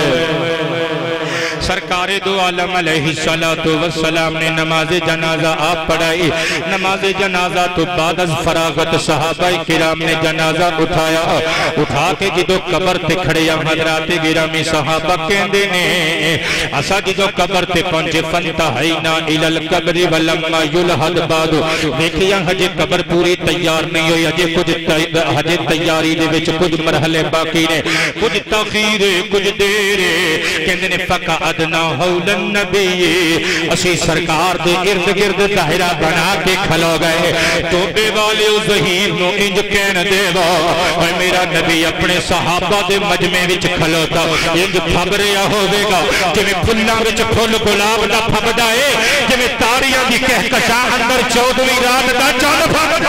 سرکار دو عالم علیہ السلام نے نماز جنازہ آپ پڑھائی نماز جنازہ تو بعد از فراغت صحابہ کرام نے جنازہ اٹھا کے جدو قبر تے کھڑے یا حضرات گرامی صحابہ کہندے نے اسا جدو قبر تے پہنچے فانتہینا الی القبر ولما یلحد بعد دیکھیا ہجے قبر پوری تیار نہیں ہوئی ہجے تیاری دے وچ کچھ مرحلے باقی نے کچھ تاخیر کچھ دیر کہندے نے فقہ ادنا حول النبی اسی سرکار دے ارد گرد دائرہ بنا کے کھلو گئے تو بے والے ظہیر نو انج کہن دے وہ اور میرا نبی اپنے صحابہ دے مجمع وچ کھلوتا انج پھب رہا ہوئے گا جویں پھلاں وچ پھل گلاب دا پھب دائے جویں تاریاں دی کہکشاں اندر 14ویں رات دا چاند پھب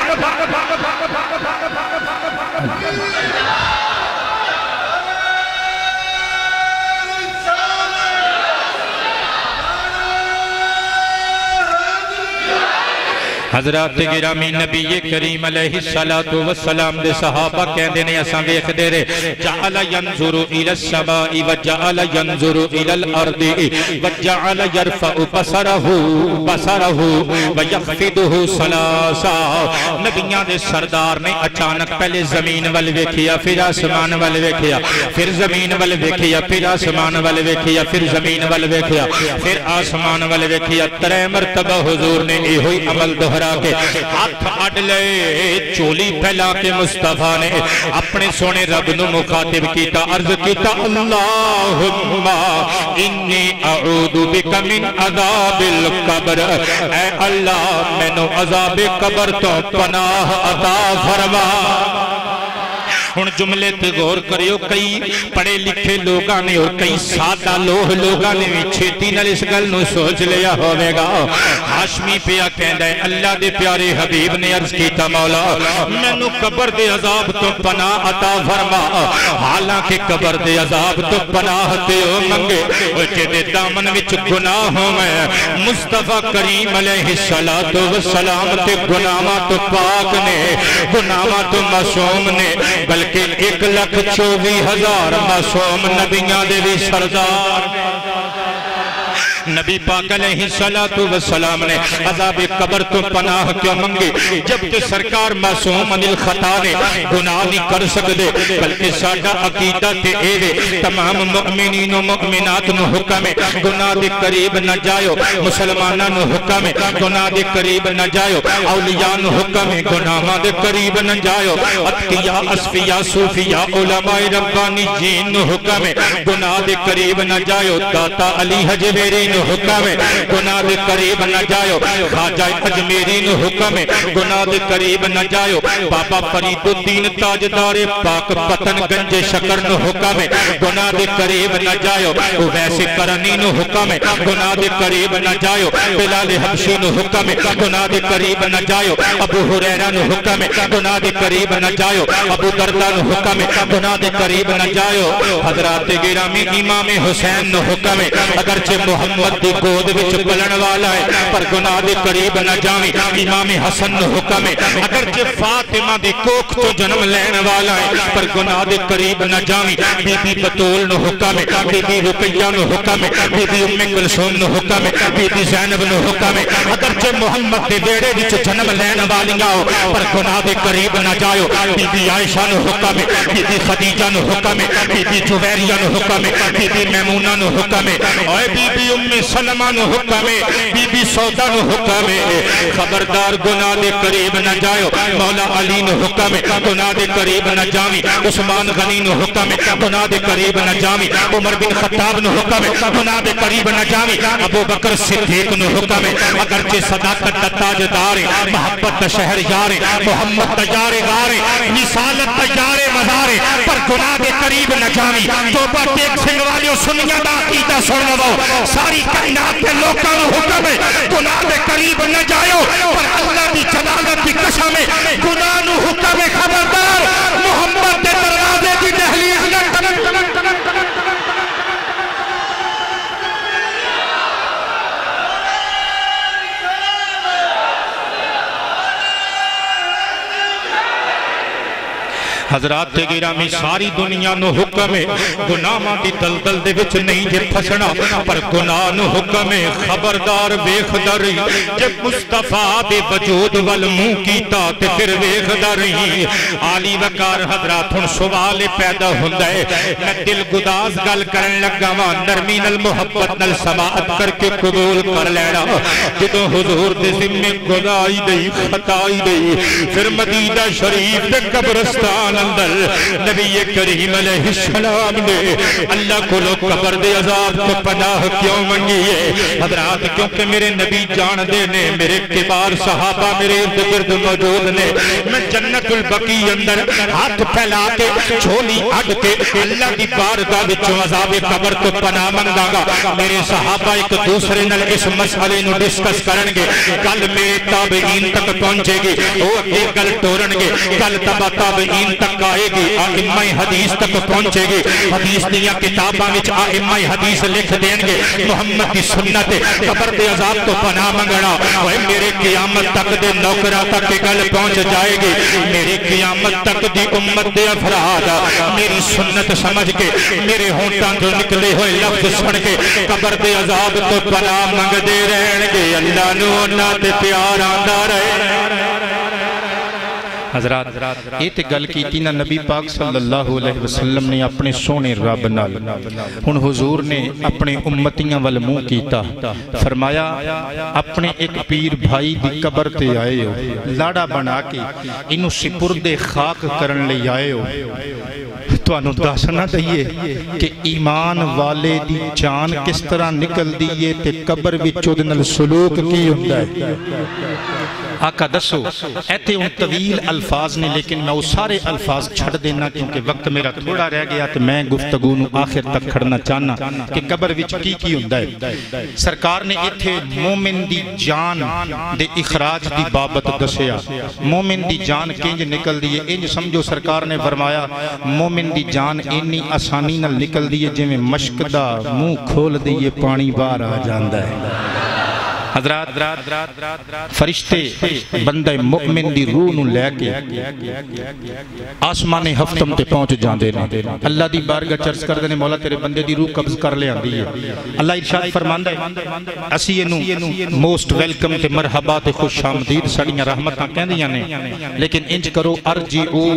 حضرات گرامی نبی کریم علیہ السلام دے صحابہ کہندے نے اساں ویکھ دے رہے جعل ينظر الى السماء وجعل ينظر الى الارض وجعل يرفع بصره ويخفضه ثلاثا نبیاں دے سردار نے اچانک پہلے زمین ول ویکھیا پھر آسمان ول ویکھیا پھر زمین ول ویکھیا پھر آسمان ول ویکھیا پھر زمین ول ویکھیا پھر آسمان ول ویکھیا 3 مرتبہ حضور نے ایہی عمل دہرا کے ہاتھ اڑ لے چولی پھیلا کے مصطفیٰ نے اپنے سونے رب نو مخاطب کیتا عرض کیتا اللہم انی اعوذ بک من عذاب القبر اے اللہ میں نو عذاب قبر تو پناہ عطا فرما ہن جملے تے غور کریو کئی پڑھے لکھے لوگاں نے اور کئی سادہ لوگاں نے بھی چھیتی نال اس گل نو سوچ لیا ہوئے گا ہاشمی پیا کہندا ہے اللہ دے پیارے حبیب نے عرض کیتا مولا مینوں قبر دے عذاب تو پناہ عطا فرما حالانکہ قبر دے عذاب تو پناہ تے او منگے او جے دامن وچ گناہ ہوئے مصطفیٰ کریم علیہ السلام تے گناہاں تو پاک نے گناہاں تو معصوم نے بلکہ 1,24,000 معصوم نبیاں دے بھی سردار نبی پاک علیہ السلام نے عذاب قبر تو پناہ کیوں منگی جبکہ سرکار معصوم عن الخطا نے گناہ نہیں کر سکتے بلکہ ساڈا عقیدہ تے ایوے تمام مؤمنین و مؤمنات نو حکم ہے گناہ دے قریب نہ جائیو مسلمانہ نو حکم ہے گناہ دے قریب نہ جائیو اولیاء نو حکم ہے گناہ دے قریب نہ جائیو اتقیاء اصفیاء صوفیاء علماء ربانی جین نو حکم ہے گناہ دے قریب نہ جائیو داتا علی حجویری حکم ہے گناہ دے قریب نہ جائیو خواجہ اجمیری نو حکم ہے گناہ دے قریب نہ جائیو بابا فرید الدین تاجدار پاک پتن گنج شکر نو حکم ہے گناہ دے قریب نہ جائیو ویسے کرنی نو حکم ہے گناہ دے قریب نہ جائیو بلال حبشی نو حکم ہے گناہ دے قریب نہ جائیو ابو حریرہ نو حکم ہے گناہ دے قریب نہ جائیو ابو دردہ نو حکم ہے گناہ دے قریب نہ جائیو حضرات گرامی امام حسین نو حکم ہے اگرچہ محمد دی گود وچ پلن والا ہے پر گناہ دے قریب نہ جاویں امام حسن نو حکم ہے اگرچہ فاطمہ دی کوکھ تو جنم لین والا ہے پر گناہ دے قریب نہ جاویں بی بی بطول نو حکم ہے بی بی رقیہ نو حکم ہے بی بی ام کلثوم نو حکم ہے بی بی زینب نو حکم ہے اگرچہ محمد دے بیڑے وچ جنم لین والیاں ہو پر گناہ دے قریب نہ جاؤ بی بی عائشہ نو حکم ہے بی بی خدیجہ نو حکم ہے بی بی جویریہ نو حکم ہے بی بی میمونہ نو حکم ہے اے بی بی ام سلمہ نو حکم ہے، بی بی سودا نو حکم ہے، خبردار گناہ دے قریب نہ جائیو، مولا علی نو حکم ہے گناہ دے قریب نہ جاویں، عثمان غنی نو حکم ہے گناہ دے قریب نہ جاویں، عمر بن خطاب نو حکم ہے گناہ دے قریب نہ جاویں، ابو بکر صدیق نو حکم ہے اگرچہ صداقت دا تاجدار ہے، محبت دا شہر یار ہے، محمد تجار غار ہے، رسالت تجار مزار ہے، پر گناہ دے قریب نہ جاویں۔ توبہ ٹیک سنگ والیوں سنیاں دا عقیدہ سن لو، ساری کائنات کے لوگوں نو حکم ہے گناہ دے قریب نہ جائیو، پر اللہ دی جلالت دی قسم ہے گناہ نو حکم ہے خبردار محمد دے دروازے دی دہلیز نہ حضرات گرامی ساری دنیا نو حکم ہے گناہاں دی دلدل دے وچ نہیں جے پھسنا، پر گناہ نو حکم ہے خبردار ویکھ دری، جے مصطفیٰ دے وجود وال منہ کیتا تے پھر ویکھ دری۔ عالی وقار حضرات ہن سوال پیدا ہوندا ہے، میں دل گداز گل کرن لگا وا، نرمی نال محبت نال سماعت کر کے قبول کر لینا، جدوں حضور دے ذمے گناہی نہیں خطائی نہیں، پھر مدینہ شریف دے قبرستان اندر نبی کریم علیہ السلام نے اللہ کو لوگ قبر دے عذاب کو پناہ کیوں منگی ہے؟ حضرات کیونکہ میرے نبی جان دے نے، میرے کبار صحابہ میرے ارد گرد موجود نے، میں جنت البقیع اندر ہاتھ پھیلا کے چھولی اڑ کے اللہ کی بارگاہ وچوں عذاب قبر تو پناہ منگا گا۔ میرے صحابہ ایک دوسرے نال اس مسئلے نو ڈسکس کرن گے، کل میرے تابعین تک پہنچے گی، وہ اگے گل ٹورن گے، کل تابعین تک آئے گی، آئمہ حدیث تک پہنچے گی، حدیث دیا کتاباں وچ آئمہ حدیث لکھ دیں گے محمد کی سنت قبر دے عذاب تو پناہ منگنا، اوے میرے قیامت تک دے نوکرہ تک گل پہنچ جائے گی، میری قیامت تک دی امت دے افراد میری سنت سمجھ کے میرے ہونٹاں جو نکلے ہوئے لفظ سن کے قبر دے عذاب تو پناہ منگ دے رہن گے، اللہ نو نہ تے پیار آندا رہے۔ حضرات یہ تے گل کیتی نا نبی پاک صلی اللہ علیہ وسلم نے اپنے سونے رب نال، ہن حضور نے اپنے امتیاں وال منہ کیتا، فرمایا اپنے ایک پیر بھائی دی قبر تے آئے ہو، لاڑا بنا کے انہوں سپرد خاک کرن لے آئے ہو، تو انہوں داسنا دئیے کہ ایمان والے دی جان کس طرح نکل دیئے تے قبر وچوں دے نال سلوک کی ہوندہ ہے۔ آقا دسو ایتے ان طویل الفاظ نے، لیکن میں وہ سارے الفاظ چھڑ دینا کیونکہ وقت میرا تھوڑا رہ گیا تو میں گفتگو نو آخر تک کھڑنا چاہنا کہ قبر وچ کی ہوندہ ہے۔ سرکار نے ایتھے مومن دی جان دے اخراج دی بابت دسیا، مومن دی جان کنج نکل دیئے، انج سمجھو سرکار نے فرمایا مومن دی جان انی آسانی نہ نکل دیئے جے میں مشک دا منہ کھول دیئے پانی باہر آ جاندہ ہے۔ حضرات فرشتے بندہ مومن دی روح نو لے کے آسمان ہفتم تے پہنچ جاندے نے، اللہ دی بارگاہ چرچ کر دینے مولا تیرے بندے دی روح قبض کر لے آندی ہے۔ اللہ ارشاد فرماندہ ہے اسی انو موسٹ ویلکم تے مرحبا تے خوش آمدید سڑیاں رحمتاں کہہ دیاں نے، لیکن انج کرو ارجعو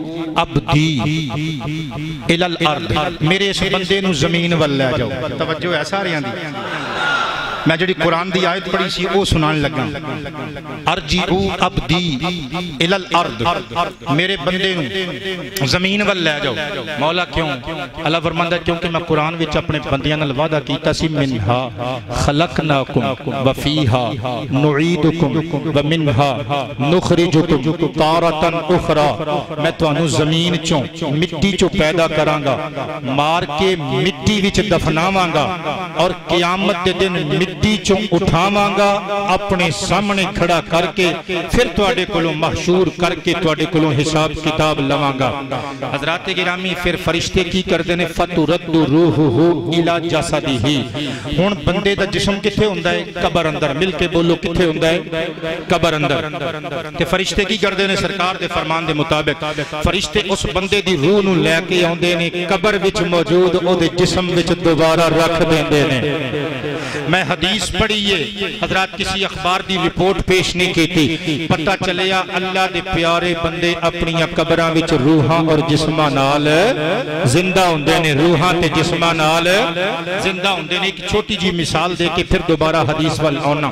عبدی الی الارض، میرے اس بندے نو زمین وال لے جاؤ۔ توجہ ہے سارے آندی، میں جڑی قرآن دی آیت پڑھی سی او سنان لگا، ارجعو عبدی الی الارض، میرے بندے نو زمین وال لے جاؤ۔ مولا کیوں؟ اللہ فرماندا کیونکہ میں قرآن وچ اپنے بندیاں نال وعدہ کیتا سی منہا خلقناکم وفیہا نعیدکم ومنہا نخرجکم تارۃ اخری، میں تانوں زمین چوں مٹی چوں پیدا کراں گا، مار کے مٹی وچ دفناواں گا، اور قیامت دے دن مٹی چوں اٹھاواں گا، اپنے سامنے کھڑا کر کے پھر تواڈے کولوں محشور کر کے تواڈے کولوں حساب کتاب لواں گا۔ حضرات گرامی پھر فرشتے کی کردے نے فترد روحہ الی جسدہ، ہن بندے دا جسم کتھے ہوندا ہے؟ قبر اندر، مل کے بولو کتھے ہوندا ہے؟ قبر اندر۔ تے فرشتے کی کردے نے سرکار دے فرمان دے مطابق فرشتے اس بندے دی روح نو لے کے آندے نے، قبر وچ موجود او دے جسم وچ دوبارہ رکھ دیندے نے۔ میں حدیث پڑھیے حضرات کسی اخبار دی رپورٹ پیش نہیں کیتی پتہ چلیا اللہ دے پیارے بندے اپنی قبراں وچ روحاں اور جسماں نال زندہ ہوندے نے روحاں تے جسماں نال زندہ ہوندے نے ایک چھوٹی جی مثال دے کے پھر دوبارہ حدیث وال آنا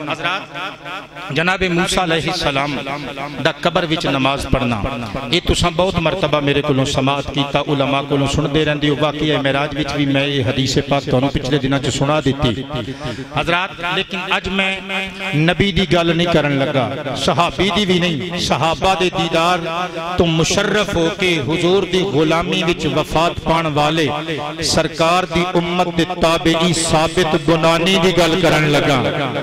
حضرات جناب موسیٰ علیہ السلام دا قبر وچ نماز پڑھنا یہ تساں بہت مرتبہ میرے کولوں سماعت کیتا علماء کولوں سن دے رہندے ہو واقعہ معراج وچ بھی میں یہ حدیث پاک تانوں پچھلے دناں چ سنا دیتی حضرات لیکن اج میں نبی دی گل نہیں کرن لگا صحابی دی بھی نہیں صحابہ دے دیدار تو مشرف ہو کے حضور دی غلامی وچ وفات پان والے سرکار دی امت دے تابعی ثابت بنانی دی گل کرن لگا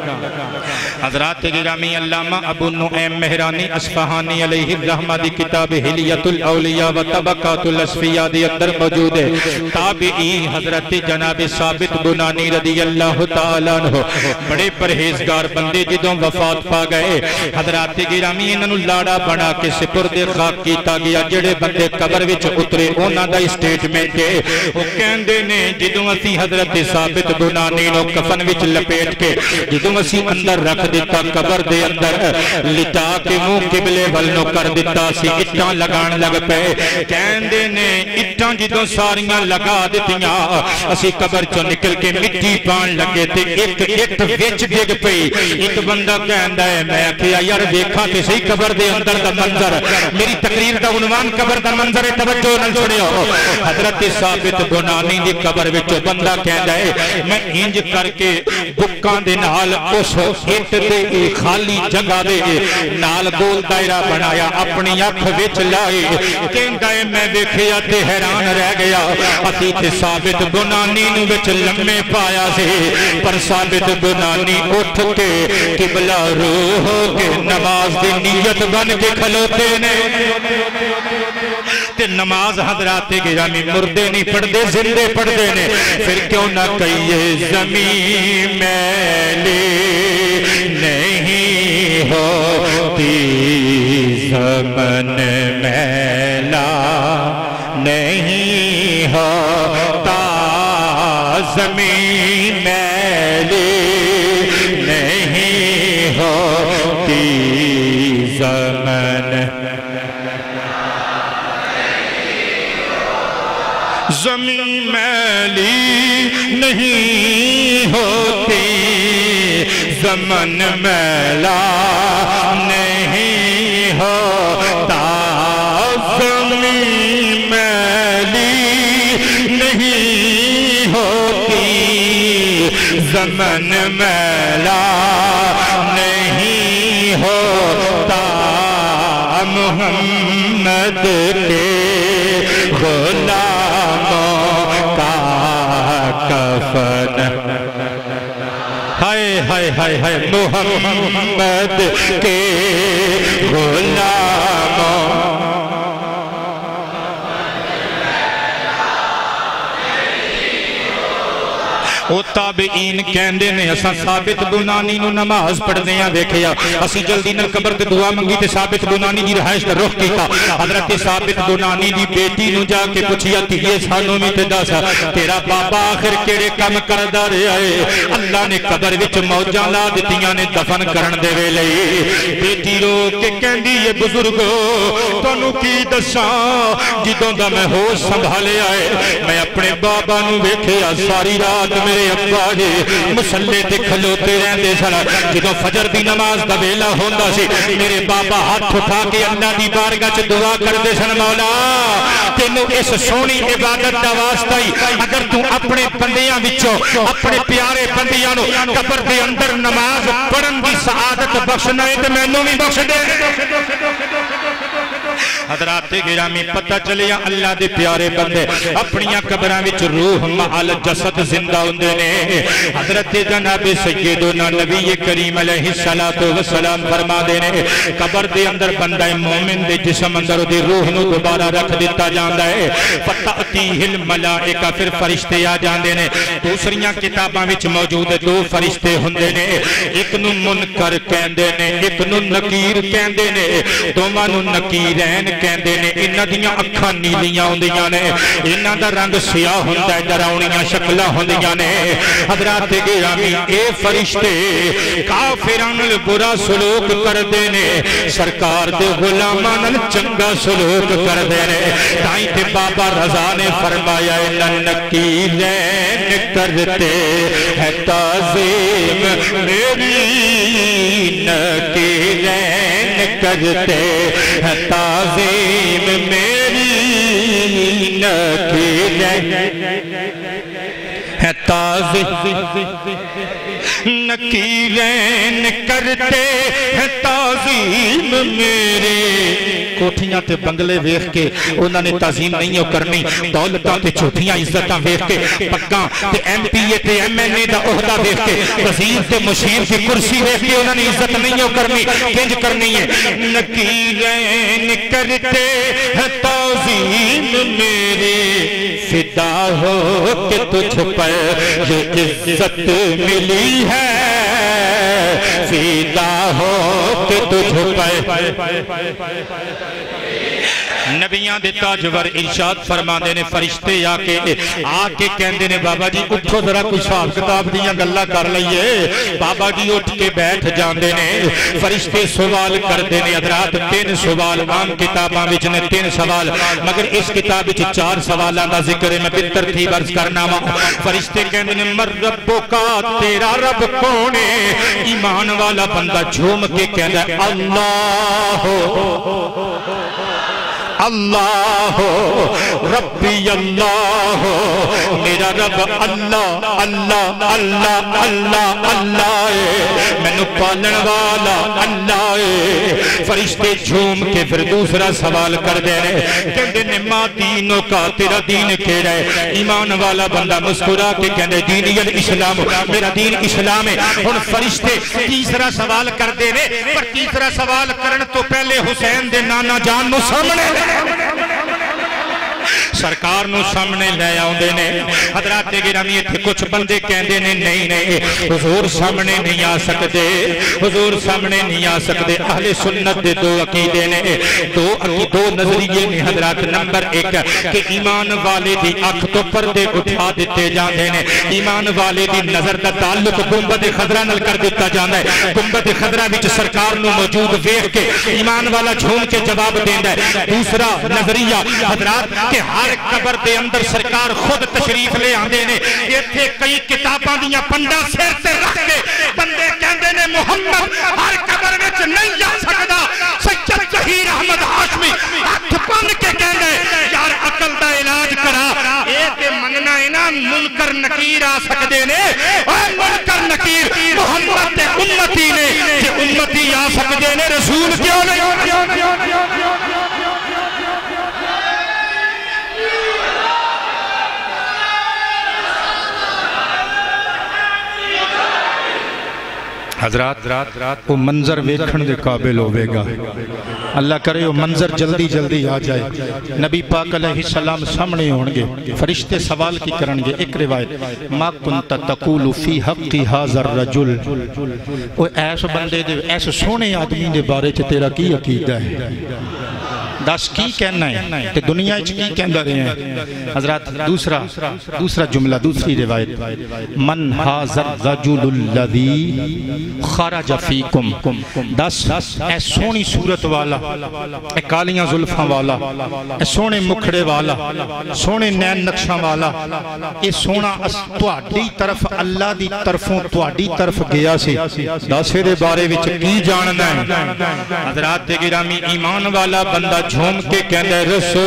حضرات گرامی علامہ ابو نعیم مہرانی اصفہانی علیہ الرحمہ دی کتاب حلیت الاولیاء و طبقات الاسفیاء دی اندر موجود ہے تابعی حضرت جناب ثابت بنانی رضی اللہ تعالیٰ عنہ بڑے پرہیزگار بندے جدوں وفات پا گئے حضرات گرامی انہوں لاڑا بنا کے سپرد خاک کیتا گیا جڑے بندے قبر وچ اترے اونا دا اسٹیٹمنٹ ہے وہ کہندے نے جدوں اسی حضرت ثابت بنانی نو کفن وچ لپیٹ کے جدوں اسی اندر رکھ دیتا قبر دے اندر لٹا کے منہ قبلے والنو کر دیتا سی اٹھاں لگان لگ پے کہندے نے اٹھاں جدوں ساریاں لگا دیتیاں اسی قبر چو نکل کے مٹی پان لگے تے ایک ایک وچ ڈگ پئی ایک بندہ کہندا ہے میں کیا یار دیکھا تے صحیح قبر دے اندر دا منظر میری تقریر دا عنوان قبر دا منظر توجہ نال سنیو حضرت ثابت بنانی دی قبر وچ بندہ کہندا ہے میں انج کر کے بکاں دے نال اس اٹ دے خالی جگہ دے نال گول دائرہ بنایا اپنی اکھ وچ لائے کہندا ہے میں دیکھیا تے حیران رہ گیا اسی تے ثابت بنانی نو وچ لمے پایا سے پر ثابت بنانی اٹھ کے قبلہ روح ہو کے نماز دی نیت بن کے کھلوتے نے تے نماز حضرات گرامی مردے نہیں پڑھ دے زندے پڑھ دے نے پھر کیوں نہ کہیے زمین میلی نہیں ہوتی زمن میلا نہیں ہوتا زمین میلی نہیں ہوتی زمن زمین میلی نہیں ہوتی زمن میلا نہیں ہوتا زمین میلی نہیں ہوتی زمن میلا نہیں ہوتا محمد کے غلاموں کا کفن ہائے ہائے ہائے ہائے محمد کے غلاموں وہ تابعین کہندے نے اساں ثابت بنانی نو نماز پڑھدے ہیں دیکھیا اسی جلدی نال قبر تے دعا منگی تے ثابت بنانی دی رہائش تے رخ کیتا حضرت ثابت بنانی دی بیٹی نو جا کے پوچھیا تیے سانوں وی تے دس تیرا بابا آخر کیڑے کم کردا رہیا ہے اللہ نے قبر وچ موجاں لا دتیاں نے دفن کرن دے ویلے بیٹی رو کے کہندی اے بزرگو تانوں کی دساں جدوں دا میں ہوش سنبھالیا ہے میں اپنے بابا نو ویکھیا ساری رات میرے ابا جی مسلے تے کھلوتے رہندے سن جدوں فجر دی نماز دا ویلا ہوندا سی میرے بابا ہاتھ اٹھا کے اللہ دی بارگاہ وچ دعا کردے سن مولا تینوں اس سونی عبادت دا واسطہ ہی اگر تو اپنے بندیاں وچوں اپنے پیارے بندیاں نو قبر دے اندر نماز پڑھن دی سعادت بخشنا ہے تے مینوں وی بخش دے حضرات گرامی پتہ چلیا اللہ دے پیارے بندے اپنیاں قبراں وچ روح مال جسد زندہ ہوندے نے حضرت جناب سیدنا نبی کریم علیہ السلام فرما دے نے قبر دے اندر بندہ مومن دے جسم اندر دی روح نو دوبارہ رکھ دیتا جاندا ہے فتاتیہ الملائکہ پھر فرشتے آ جاندے نے دوسریاں کتاباں وچ موجود دو فرشتے ہوندے نے ایک نو منکر کہندے نے ایک نو نکیر کہندے نے دوواں نو نکیر لین کہندے نے انہاں دیاں اکھاں نیلیاں ہوندیاں نے انہاں دا رنگ سیاہ ہوندا ہے ڈراؤنیاں شکلاں ہوندیاں نے حضرات گرامی اے فرشتے کافراں نال برا سلوک کردے نے سرکار دے غلاماں نال چنگا سلوک کردے نے تائیں تے بابا رضا نے فرمایا نکیرین کرتے ہے تعظیم میری نکیرین کرتے ہے تعظیم میری نکیرین ہے تعظیم نکیرین کرتے ہیں تعظیم میرے کوٹھیاں تے بنگلے ویکھ کے انہاں نے تعظیم نہیں ہو کرنی دولتاں تے چھوٹیاں عزتاں ویکھ کے پگاں تے ایم پی اے تے ایم این اے دا عہدہ ویکھ کے وزیر تے مشیر کی کرسی ویکھ کے انہاں نے عزت نہیں ہو کرنی کنج کرنی ہے نکیرین کرتے ہیں تعظیم میرے فدا ہو کہ تجھ پر جو عزت ملی ہے فدا ہو کہ تجھ پر نبیان دے تاجور ارشاد فرماندے نے فرشتے آکے کہندے نے بابا جی اٹھو ذرا کوئی حساب کتاب دیاں گلاں کر لئیے بابا جی اٹھ کے بیٹھ جاندے نے فرشتے سوال کردے نے حضرات 3 سوال عام کتاباں وچ نے 3 سوال مگر اس کتاب وچ 4 سوالاں دا ذکر ہے میں بالترتیب عرض کرنا وا فرشتے کہندے نے مر ربو کا تیرا رب کون ہے ایمان والا بندہ جھوم کے کہندا ہے اللہ اللہ ربی اللہ میرا رب اللہ اللہ اللہ اللہ اللہ مینوں پالن والا اللہ فرشتے جھوم کے پھر دوسرا سوال کر دے رہے کہندے نے ماں دینوں کا تیرا دین کیڑا ہے ایمان والا بندہ مسکرا کے کہندے دینی الاسلام میرا دین اسلام ہے ہن فرشتے تیسرا سوال کر دے رہے پر تیسرا سوال کرن تو پہلے حسین دے نانا جان نو سامنے سرکار نو سامنے لے آؤندے نے حضرات گرامی تھے کچھ بندے کہندے نے نہیں حضور سامنے نہیں آ سکتے حضور سامنے نہیں آ سکتے اہل سنت دے 2 عقیدے نے 2 نظریے نے حضرات نمبر 1 کہ ایمان والے دی اکھ تو پردے اٹھا دیتے جاندے نے ایمان والے دی نظر دا تعلق گنبد خضرا نال کر دیتا جاندا ہے گنبد خضرا وچ سرکار نو موجود ویکھ کے ایمان والا جھوم کے جواب دیندا ہے دوسرا نظریہ حضرات کہ ہر قبر دے اندر سرکار خود تشریف لے آندے نے ایتھے کئی کتاباں دیاں پنڈا سر تے رکھ کے بندے کہندے نے محمد ہر قبر وچ نہیں جا سکدا سید ظہیر احمد ہاشمی ہاتھ بن کے کہندے یار عقل دا علاج کرا اے تے مننا ہے نا منکر نکیر آ سکدے نے اے منکر نکیر محمد تے امتی نے کہ امتی آ سکدے نے رسول کیوں نہیں حضرات وہ منظر ویکھن دے قابل ہوئے گا اللہ کرے وہ منظر جلدی جلدی آ جائے نبی پاک علیہ السلام سامنے ہونگے فرشتے سوال کی کرنگے ایک روایت ما کنت تقول فی حق هذا الرجل وہ ایسا بندے دے ایسا سونے آدمی دے بارے چ تیرا کی عقیدہ ہے دس کی کہنا ہے کہ دنیا اچھ کی کہندہ رہے ہیں حضرات دوسرا جملہ دوسری روایت من حاضر رجل الذی خرج فیکم دس اے سونی صورت والا اے کالیاں ظلفاں والا اے سونے مکھڑے والا سونے نین نقشاں والا اے سونا تواڈی طرف اللہ دی طرفوں تواڈی طرف گیا سے دس دے بارے وچ کی جاننا ہے حضرات گرامی ایمان والا بندہ جھوم کے کہنے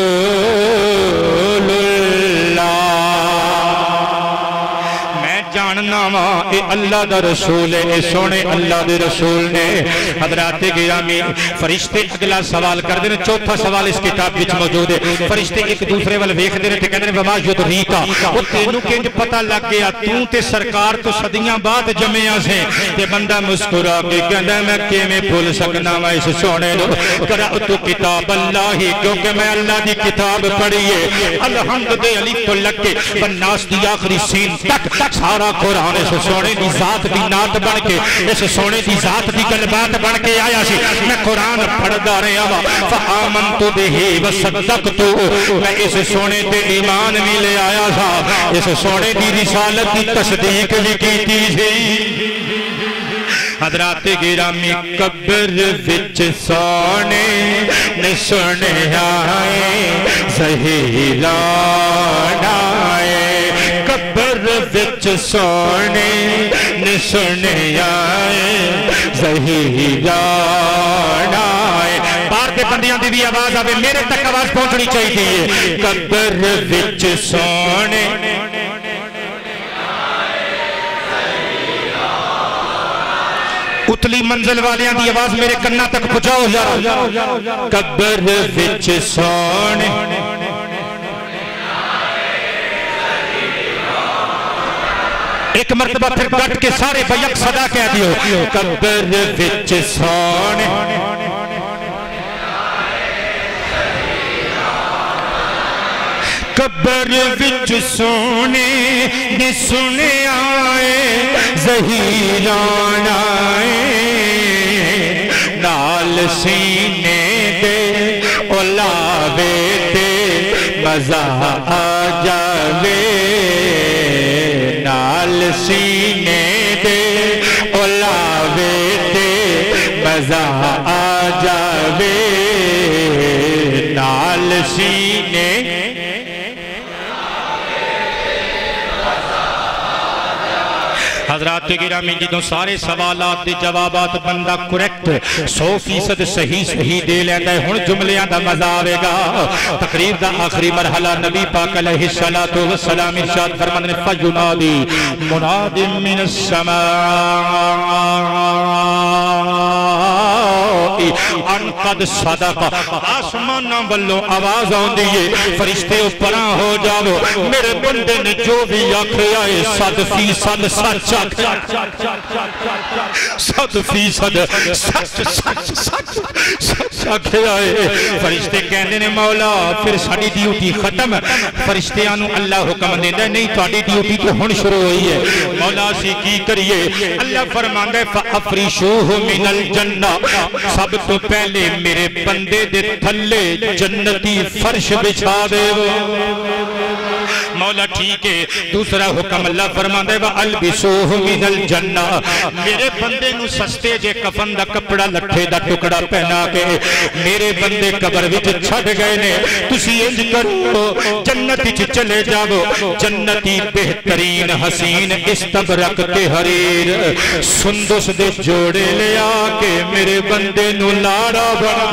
رسول اللہ میں جاننا ماں اے اللہ دا رسول ہے اے سونے اللہ دے رسول نے حضرات گرامی فرشتے اگلا سوال کر دینے چوتھا سوال اس کتاب وچ موجود ہے فرشتے ایک دوسرے والے ویکھ دینے تے کہندے وما یدریکا او تینوں کنج پتہ لگ گیا تو تے سرکار تو صدیاں بعد جمعیاں سے تے بندہ مسکرا کے کہندا میں کیویں بھول سکنا وا اس سونے نو قرأت کتاب اللہ کیونکہ میں اللہ دی کتاب پڑھی ہے الحمد دے الف تو لگ کے والناس دی آخری سین تک سارا قرآن اس سونے دی ذات دی نات بن کے اس سونے دی ذات دی گلبات بن کے آیا سی میں قرآن پڑھدا رہا وا فآمنت بہ وصدقت میں اس سونے تے ایمان بھی لے آیا تھا اس سونے دی رسالت دی تصدیق بھی کیتی سی حضرات گرامی قبر وچ سونے نے سنے آئے زہیلان آئے قبر وچ سونے نے سنے آئے زہیلان آئے باہر کے بندیاں دی بھی آواز آوے میرے تک آواز پہنچنی چاہیے قبر وچ سونے اتلی منزل والیاں دی آواز میرے کنہ تک پہنچاؤ ذرا قبر وچ سونے ایک مرتبہ پھر ڈٹ کے سارے بیک صدا کہہ دیو قبر وچ سونے قبر وچ سونے نے سنے آئے زہیلان آئے نال سینے دے اولاوے تے مزہ آ جاوے نال سینے دے اولاوے تے مزہ آ جاوے نال سینے حضرات گرامی جدوں سارے سوالات دے جوابات بندہ کریکٹ 100% صحیح دے لیتا ہے ہن جملیاں دا مزہ آوے گا تقریر دا آخری مرحلہ نبی پاک علیہ السلام ارشاد فرماندے نے فینادی مناد من السماء ان قد صدق آسمان والوں آواز آندی ہے فرشتے اوپراں ہو جاؤ میرے بندے نے جو بھی آکھیا ہے 100% سچ 100% سچ آکھیا ہے فرشتے کہندے نے مولا پھر ساڈی ڈیوٹی ختم فرشتیاں نو اللہ حکم دیندا نہیں تہاڈی ڈیوٹی تو ہن شروع ہوئی ہے مولا اسی کی کریے اللہ فرماندا ہے فافرشوہ من الجنہ سب تو پہلے میرے بندے دے تھلے جنتی فرش بچھا دے مولا ٹھیک ہے دوسرا حکم اللہ فرماندا ہے وَأَلْبِسُوهُ مِنَ الْجَنَّةِ میرے بندے نو سستے جے کفن دا کپڑا لٹھے دا ٹکڑا پہنا کے میرے بندے قبر وچ چھڈ گئے نے تسی انج کرو جنت وچ چلے جاؤ جنتی بہترین حسین استبرق تے حریر سندس دے جوڑے لے آ کے میرے بندے نو لاڑا بنا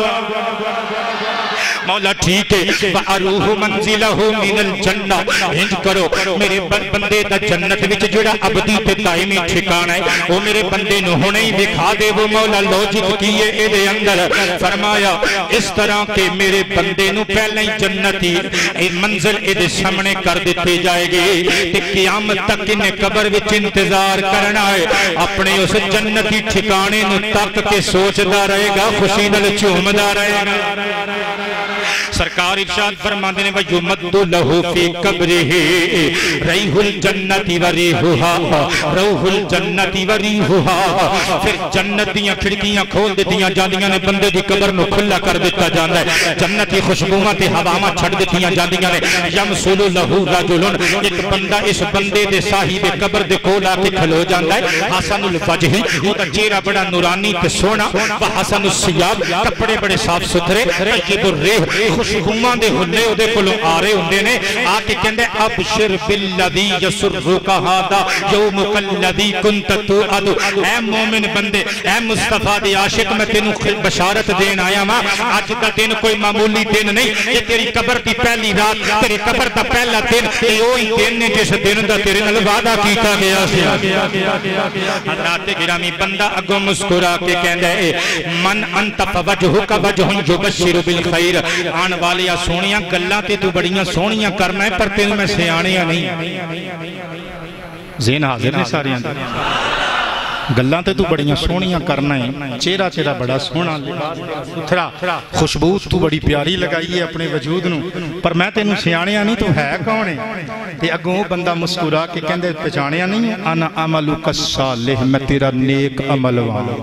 مولا ٹھیک ہے وَأَرُوهُ مَنزِلَهُ مِنَ الْجَنَّةِ انج کرو میرے بندے دا جنت وچ جڑا ابدی تے دائمی ٹھکانہ ہے وہ میرے بندے نو ہونے ہی دکھا دے وہ مولا لوجک کیے اے دے اندر فرمایا اس طرح کہ میرے بندے نو پہلے ہی جنتی منزل اے دے سامنے کر دیتے جائے گی تے قیامت تک انہیں قبر وچ انتظار کرنا ہے اپنے اس جنتی ٹھکانے نو تک کے سوچدا رہے گا خوشی نال چومدا رہے گا سرکار ارشاد فرماندے نے وَيُمَدُّ لَهُ فِي قَبْرِهِ رَيْحُ الْجَنَّةِ وَرِيحُهَا رَوْحُ الْجَنَّةِ وَرِيحُهَا پھر جنت دیاں کھڑکیاں کھول دتیاں جاندیاں نے بندے دی قبر نو کھلا کر دیتا جاندا ہے جنتی خوشبوواں تے ہواواں چھڑ دتیاں جاندیاں نے یمسل لَهُ رَجُلٌ ایک بندہ اس بندے دے صاحب قبر دے کول آ کے کھلو جاندا ہے حسن الوجہ اودا چہرہ بڑا نورانی تے سونا وحسن الثياب کپڑے بڑے صاف ستھرے طیب الریح خوشبوواں دے ہنے اودے کولوں آ رہے ہوندے نے آ کے کہندے ابشر بالذی یسرک ھذا یومک الذی کنت توعد اے مومن بندے اے مصطفیٰ دے عاشق میں تینوں بشارت دین آیا ہاں اج دا دن کوئی معمولی دن نہیں یہ تیری قبر دی پہلی رات تیری قبر دا پہلا دن یہ وہی دن نے جس دن دا تیرے نال وعدہ کیتا گیا سی حضرات گرامی بندہ اگوں مسکرا کے کہندا ہے من انت فوجھک وجہ یبشر بالخیر آن والیا سونیاں گلاں تے تو بڑیاں سونیاں کرنا ہے پر تینوں میں سیاںیاں نہیں ذہن حاضر نے سارے اندر گلاں تے تو بڑیاں سونیاں کرنا ہے، چہرہ چہرہ بڑا سونا، ستھرا، خوشبو تو بڑی پیاری لگائی ہے اپنے وجود نو، پر میں تینوں سیاںیا نہیں تو ہے کون ہے؟ تے اگوں بندہ مسکرا کے کہندے پہچانیا نہیں، انا عملک الصالح، میں تیرا نیک عمل والا۔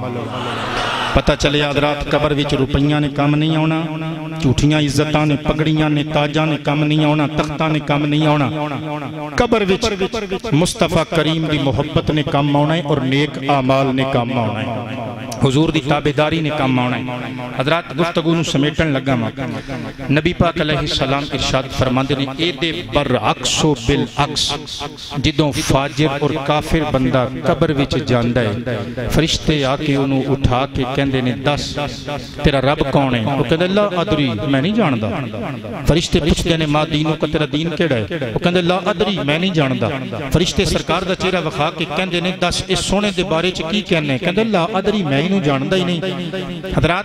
پتہ چلے حضرات قبر وچ روپیاں نے کم نہیں آنا، جھوٹیاں عزتاں نے، پگڑیاں نے، تاجاں نے کم نہیں آنا، تختاں نے کم نہیں آنا، قبر وچ مصطفیٰ کریم دی محبت نے کم آنا ہے اور نیک اعمال نے کم آنا ہے، حضور دی تابعداری نے کم آنا ہے۔ حضرات گفتگو نو سمیٹن لگا ماں، نبی پاک علیہ السلام ارشاد فرماندے نے اے دے برعکس و بالعکس، جدوں فاجر اور کافر بندہ قبر وچ جاندا ہے، فرشتے آ کے انہوں اٹھا کے کہندے نے دس تیرا رب کون ہے؟ وہ کہندے لا ادری، میں نہیں جاندا۔ فرشتے پوچھتے نے ماں دینوں کا تیرا دین کیڑا ہے؟ وہ کہندے لا ادری، میں نہیں جاندا۔ فرشتے سرکار دا چہرہ وکھا کے کہندے نے دس اس سونے دے بارے چ کی کہنے؟ کہندے لا ادری، میں نہیں جاندا ہی نہیں۔ حضرات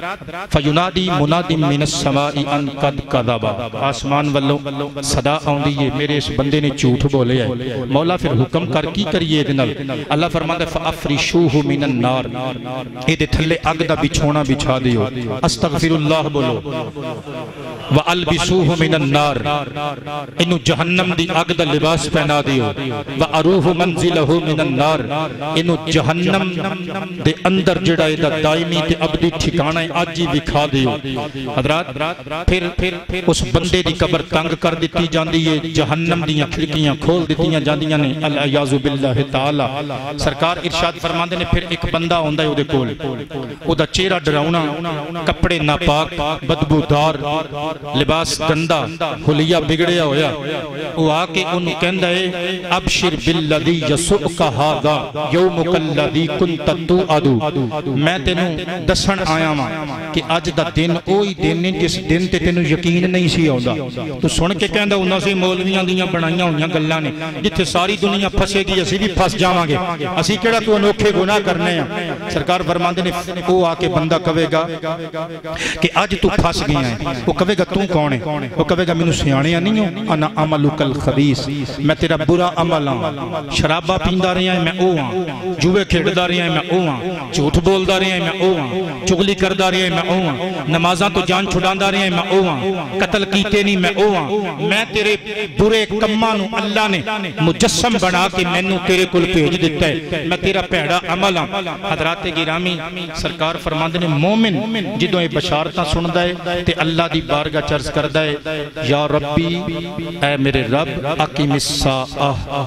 فینادی منادی من السماء ان قد کذب، آسمان والوں صدا آندی ہے میرے اس بندے نے جھوٹ بولے ہے۔ مولا پھر حکم کر کی کریے دے نال؟ اللہ فرماتا ہے فافرشوہ من النار، اے دے تھلے اگ دا بچھونا بچھا دیو، استغفر اللہ بولو، وَأَلْبِسُوهُ مِنَ النَّارِ، انہوں جہنم دی اگ دا لباس پہنا دیو، وَأَرُوهُ مَنزِلَهُ مِنَ النَّارِ، انہوں جہنم دے اندر جڑا ہے دا دائمی تے ابدی ٹھکانہ آج ہی دکھا دیو۔ حضرات پھر اس بندے دی قبر تنگ کر دیتی جاندی ہے، جہنم دیاں کھڑکیاں کھول دیتی جاندیاں نے، العیاذ باللہ تعالی۔ سرکار ارشاد فرماندے نے پھر ایک بندہ ہوندہ ہے او دے کول، او دا چہرہ ڈراؤنا، کپڑے ناپاک، بدبودار، لباس گندہ، حلیہ بگڑیا ہویا، وہ آکے انہوں کہندہ ہے ابشر باللذی یسؤک ھذا یومک الذی کنت توعد، میں تینوں دسن آیا ماں کہ اج دا دن اوہی دن ہے جس دن تے تینوں یقین نہیں سی آؤندا۔ تو سن کے کہندہ انہوں سے مولویاں دیاں بنائیاں ہویاں گلاں نے، جتھے ساری دنیا پھسے گی اسی بھی پھس جاواں گے، اسی کیڑا کوئی انوکھے گناہ کرنے ہیں۔ سرکار فرماندے نے وہ آ کے بندہ کہے گا کہ آج تو پھس گیا ہے، وہ کہے گا تو کون ہے؟ وہ کہے گا مینوں سیاںیا نہیں ہو، انا عملک الخبیث، میں تیرا برا عمل ہاں، شرابہ پیندا رہیا ہے میں او ہاں، جوئے کھیڈدا رہیا ہے میں او ہاں، جھوٹ بولدا رہیا ہے میں او ہاں، چغلی کردا رہیا ہے میں او ہاں، نمازاں تو جان چھڈاندا رہیا ہے میں او ہاں، قتل کیتے نہیں میں او ہاں، میں تیرے برے کماں نو اللہ نے مجسم بنا کے مینوں تیرے کول بھیج دیتا ہے، میں تیرا پیڑا عمل ہاں۔ حضرات گرامی سرکار فرماندے نے مومن جدوں یہ بشارتاں سندا ہے تے اللہ دی بارگاہ چرز کردا ہے یا ربی، اے میرے رب اقیم الساعہ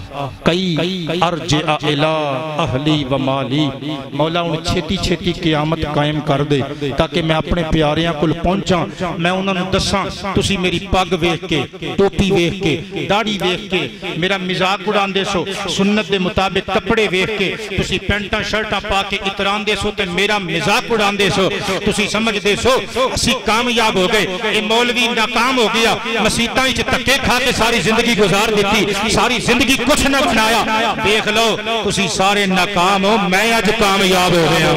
کئی ارجع الی اہلی و مالی، مولا ان چھتی چھتی قیامت قائم کر دے تاکہ میں اپنے پیاریاں کل پہنچاں، میں انہوں نے دساں تسی میری پگ ویکھ کے، ٹوپی ویکھ کے، داڑھی ویکھ کے میرا مزاق اڑان دے سو، سنت دے مطابق کپڑے ویکھ کے تسی پینٹاں شرٹاں پا کے اتران دے سو تے میرا مزاق اڑان دے سو، تسی سمجھ دے سو اسی کامیاب ہو گئے، اے مولوی ناکام ہو گیا، مسیتاں ہی تکے کھا کے ساری زندگی گزار دیتی، ساری زندگی کچھ نہ بنایا، دیکھ لو تسی سارے ناکام ہو، میں آج کامیاب ہو گیا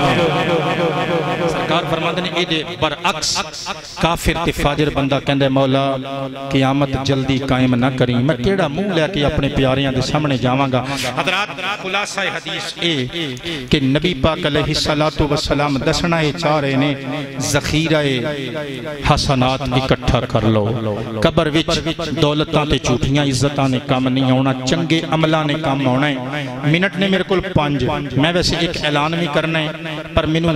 ہوں۔ سرکار فرماتے ہیں اے دے برعکس کافر تے فاجر بندہ کہندے مولا قیامت جلدی قائم نہ کریں، میں کیڑا منہ لے کے اپنے پیاریاں دے سامنے جاواں گا۔ حضرات خلاصہ حدیث اے کہ نبی پاک علیہ السلام دسنا اے چاہ رہے نے ذخیرہ حسنات اکٹھا کر لو، قبر وچ دولتاں تے جھوٹیاں عزتاں نے کام نہیں ہونا، چنگے عملاں نے کام ہونا ہے۔ منٹ نے میرے کول 5، میں ویسے ایک اعلان بھی کرنا ہے پر مینوں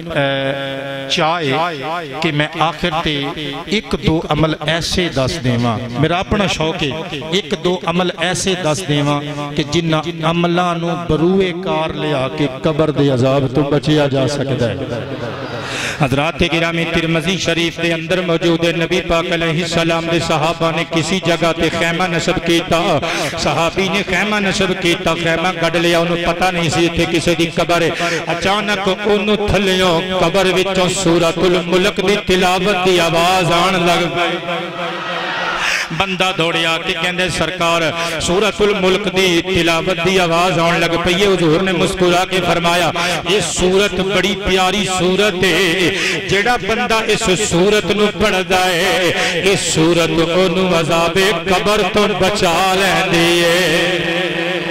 چاہے کہ میں آخر تے ایک دو عمل ایسے دس دیواں، میرا اپنا شوق ہے ایک دو عمل ایسے دس دیواں کہ جنہ عملاں نو بروئے کار لے آکے قبر دے عذاب تو بچیا جا سکتا ہے۔ حضرات گرامی ترمذی شریف دے اندر موجود ہے نبی پاک علیہ السلام دے صحابہ نے کسی جگہ تے خیمہ نصب کیتا، صحابی نے خیمہ نصب کیتا، خیمہ گڑ لیا، انہوں پتہ نہیں سی تھے کسی دی قبر ہے، اچانک انہوں تھلیوں قبر وچوں سورۃ الملک دی تلاوت دی آواز آن لگ گئی، بندہ دوڑیا کہ کہندے سرکار سورۃ الملک دی تلاوت دی آواز آن لگ پئی، حضور نے مسکرا کے فرمایا یہ سورت بڑی پیاری سورت ہے، جڑا بندہ اس سورت نو پڑھدا ہے اس سورت اونوں عذاب قبر تو بچا لیندی ہے۔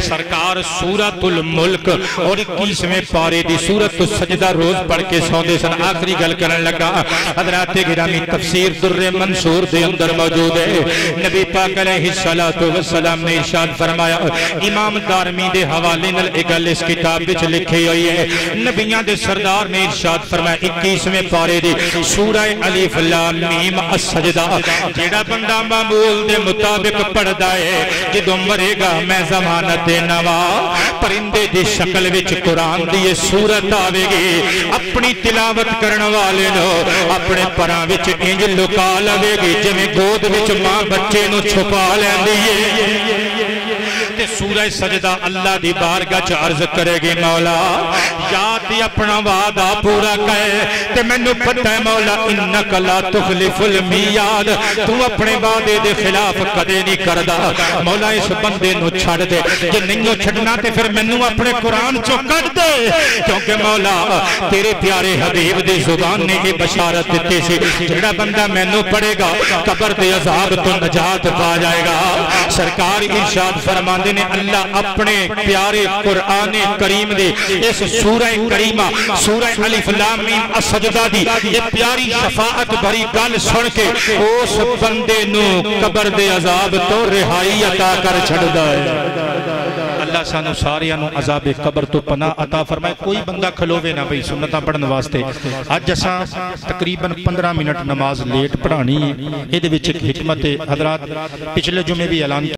سرکار سورۃ الملک اور 21ویں پارے دی سورۃ السجدہ روز پڑھ کے سوندے سن. آخری گل کرن لگا حضرات گرامی تفسیر در منصور دے اندر موجود ہے. نبی پاک علیہ السلام نے ارشاد فرمایا, امام دارمی دے حوالے نال ایک گل اس کتاب وچ لکھی ہوئی ہے. نبیاں دے سردار نے ارشاد فرمایا 21ویں پارے دی سورہ الف لام میم السجدہ جیڑا بندہ معمول دے مطابق پڑھدا ہے جدوں مرے گا میں ضمانت نوا پرندے دی شکل وچ قرآن دی سورت آوے گی. اپنی تلاوت کرن والے نو اپنے پراں وچ انج لکا لوے گی جویں گود وچ ماں بچے نو چھپا لیندی ہے. تے سورہ سجدہ اللہ دی بارگاہ چ عرض کرے گی مولا یاد اپنا وعدہ پورا کرے. تے مینوں پتہ ہے مولا انک لا تخلف المیعاد, تو اپنے وعدے دے خلاف کدے نہیں کردا. مولا اس بندے نو چھڑ دے, جے نہیں چھڑنا تے پھر مینوں اپنے قرآن چوں کڈ دے, کیونکہ مولا تیرے پیارے حبیب دی زبان نے یہ بشارت دیتی سی جڑا بندہ مینوں پڑھے گا قبر دے عذاب تو نجات پا جائے گا. سرکار ارشاد فرماندے نے اللہ اپنے پیارے قرآن کریم دے اس سورہ کریمہ سورہ الف لام میم السجدہ دی یہ پیاری شفاعت بھری گل سن کے اس بندے نو قبر دے عذاب تو رہائی عطا کر چھڑدا ہے. اللہ سانو ساریاں نو عذاب قبر تو پناہ عطا فرمائے. کوئی بندہ کھلوے نہ بھئی سنتاں پڑھن واسطے. اج اساں تقریباً 15 منٹ نماز لیٹ پڑھانی ہے. یہ دے وچ ایک حکمت ہے. حضرات پچھلے جمعے بھی اعلان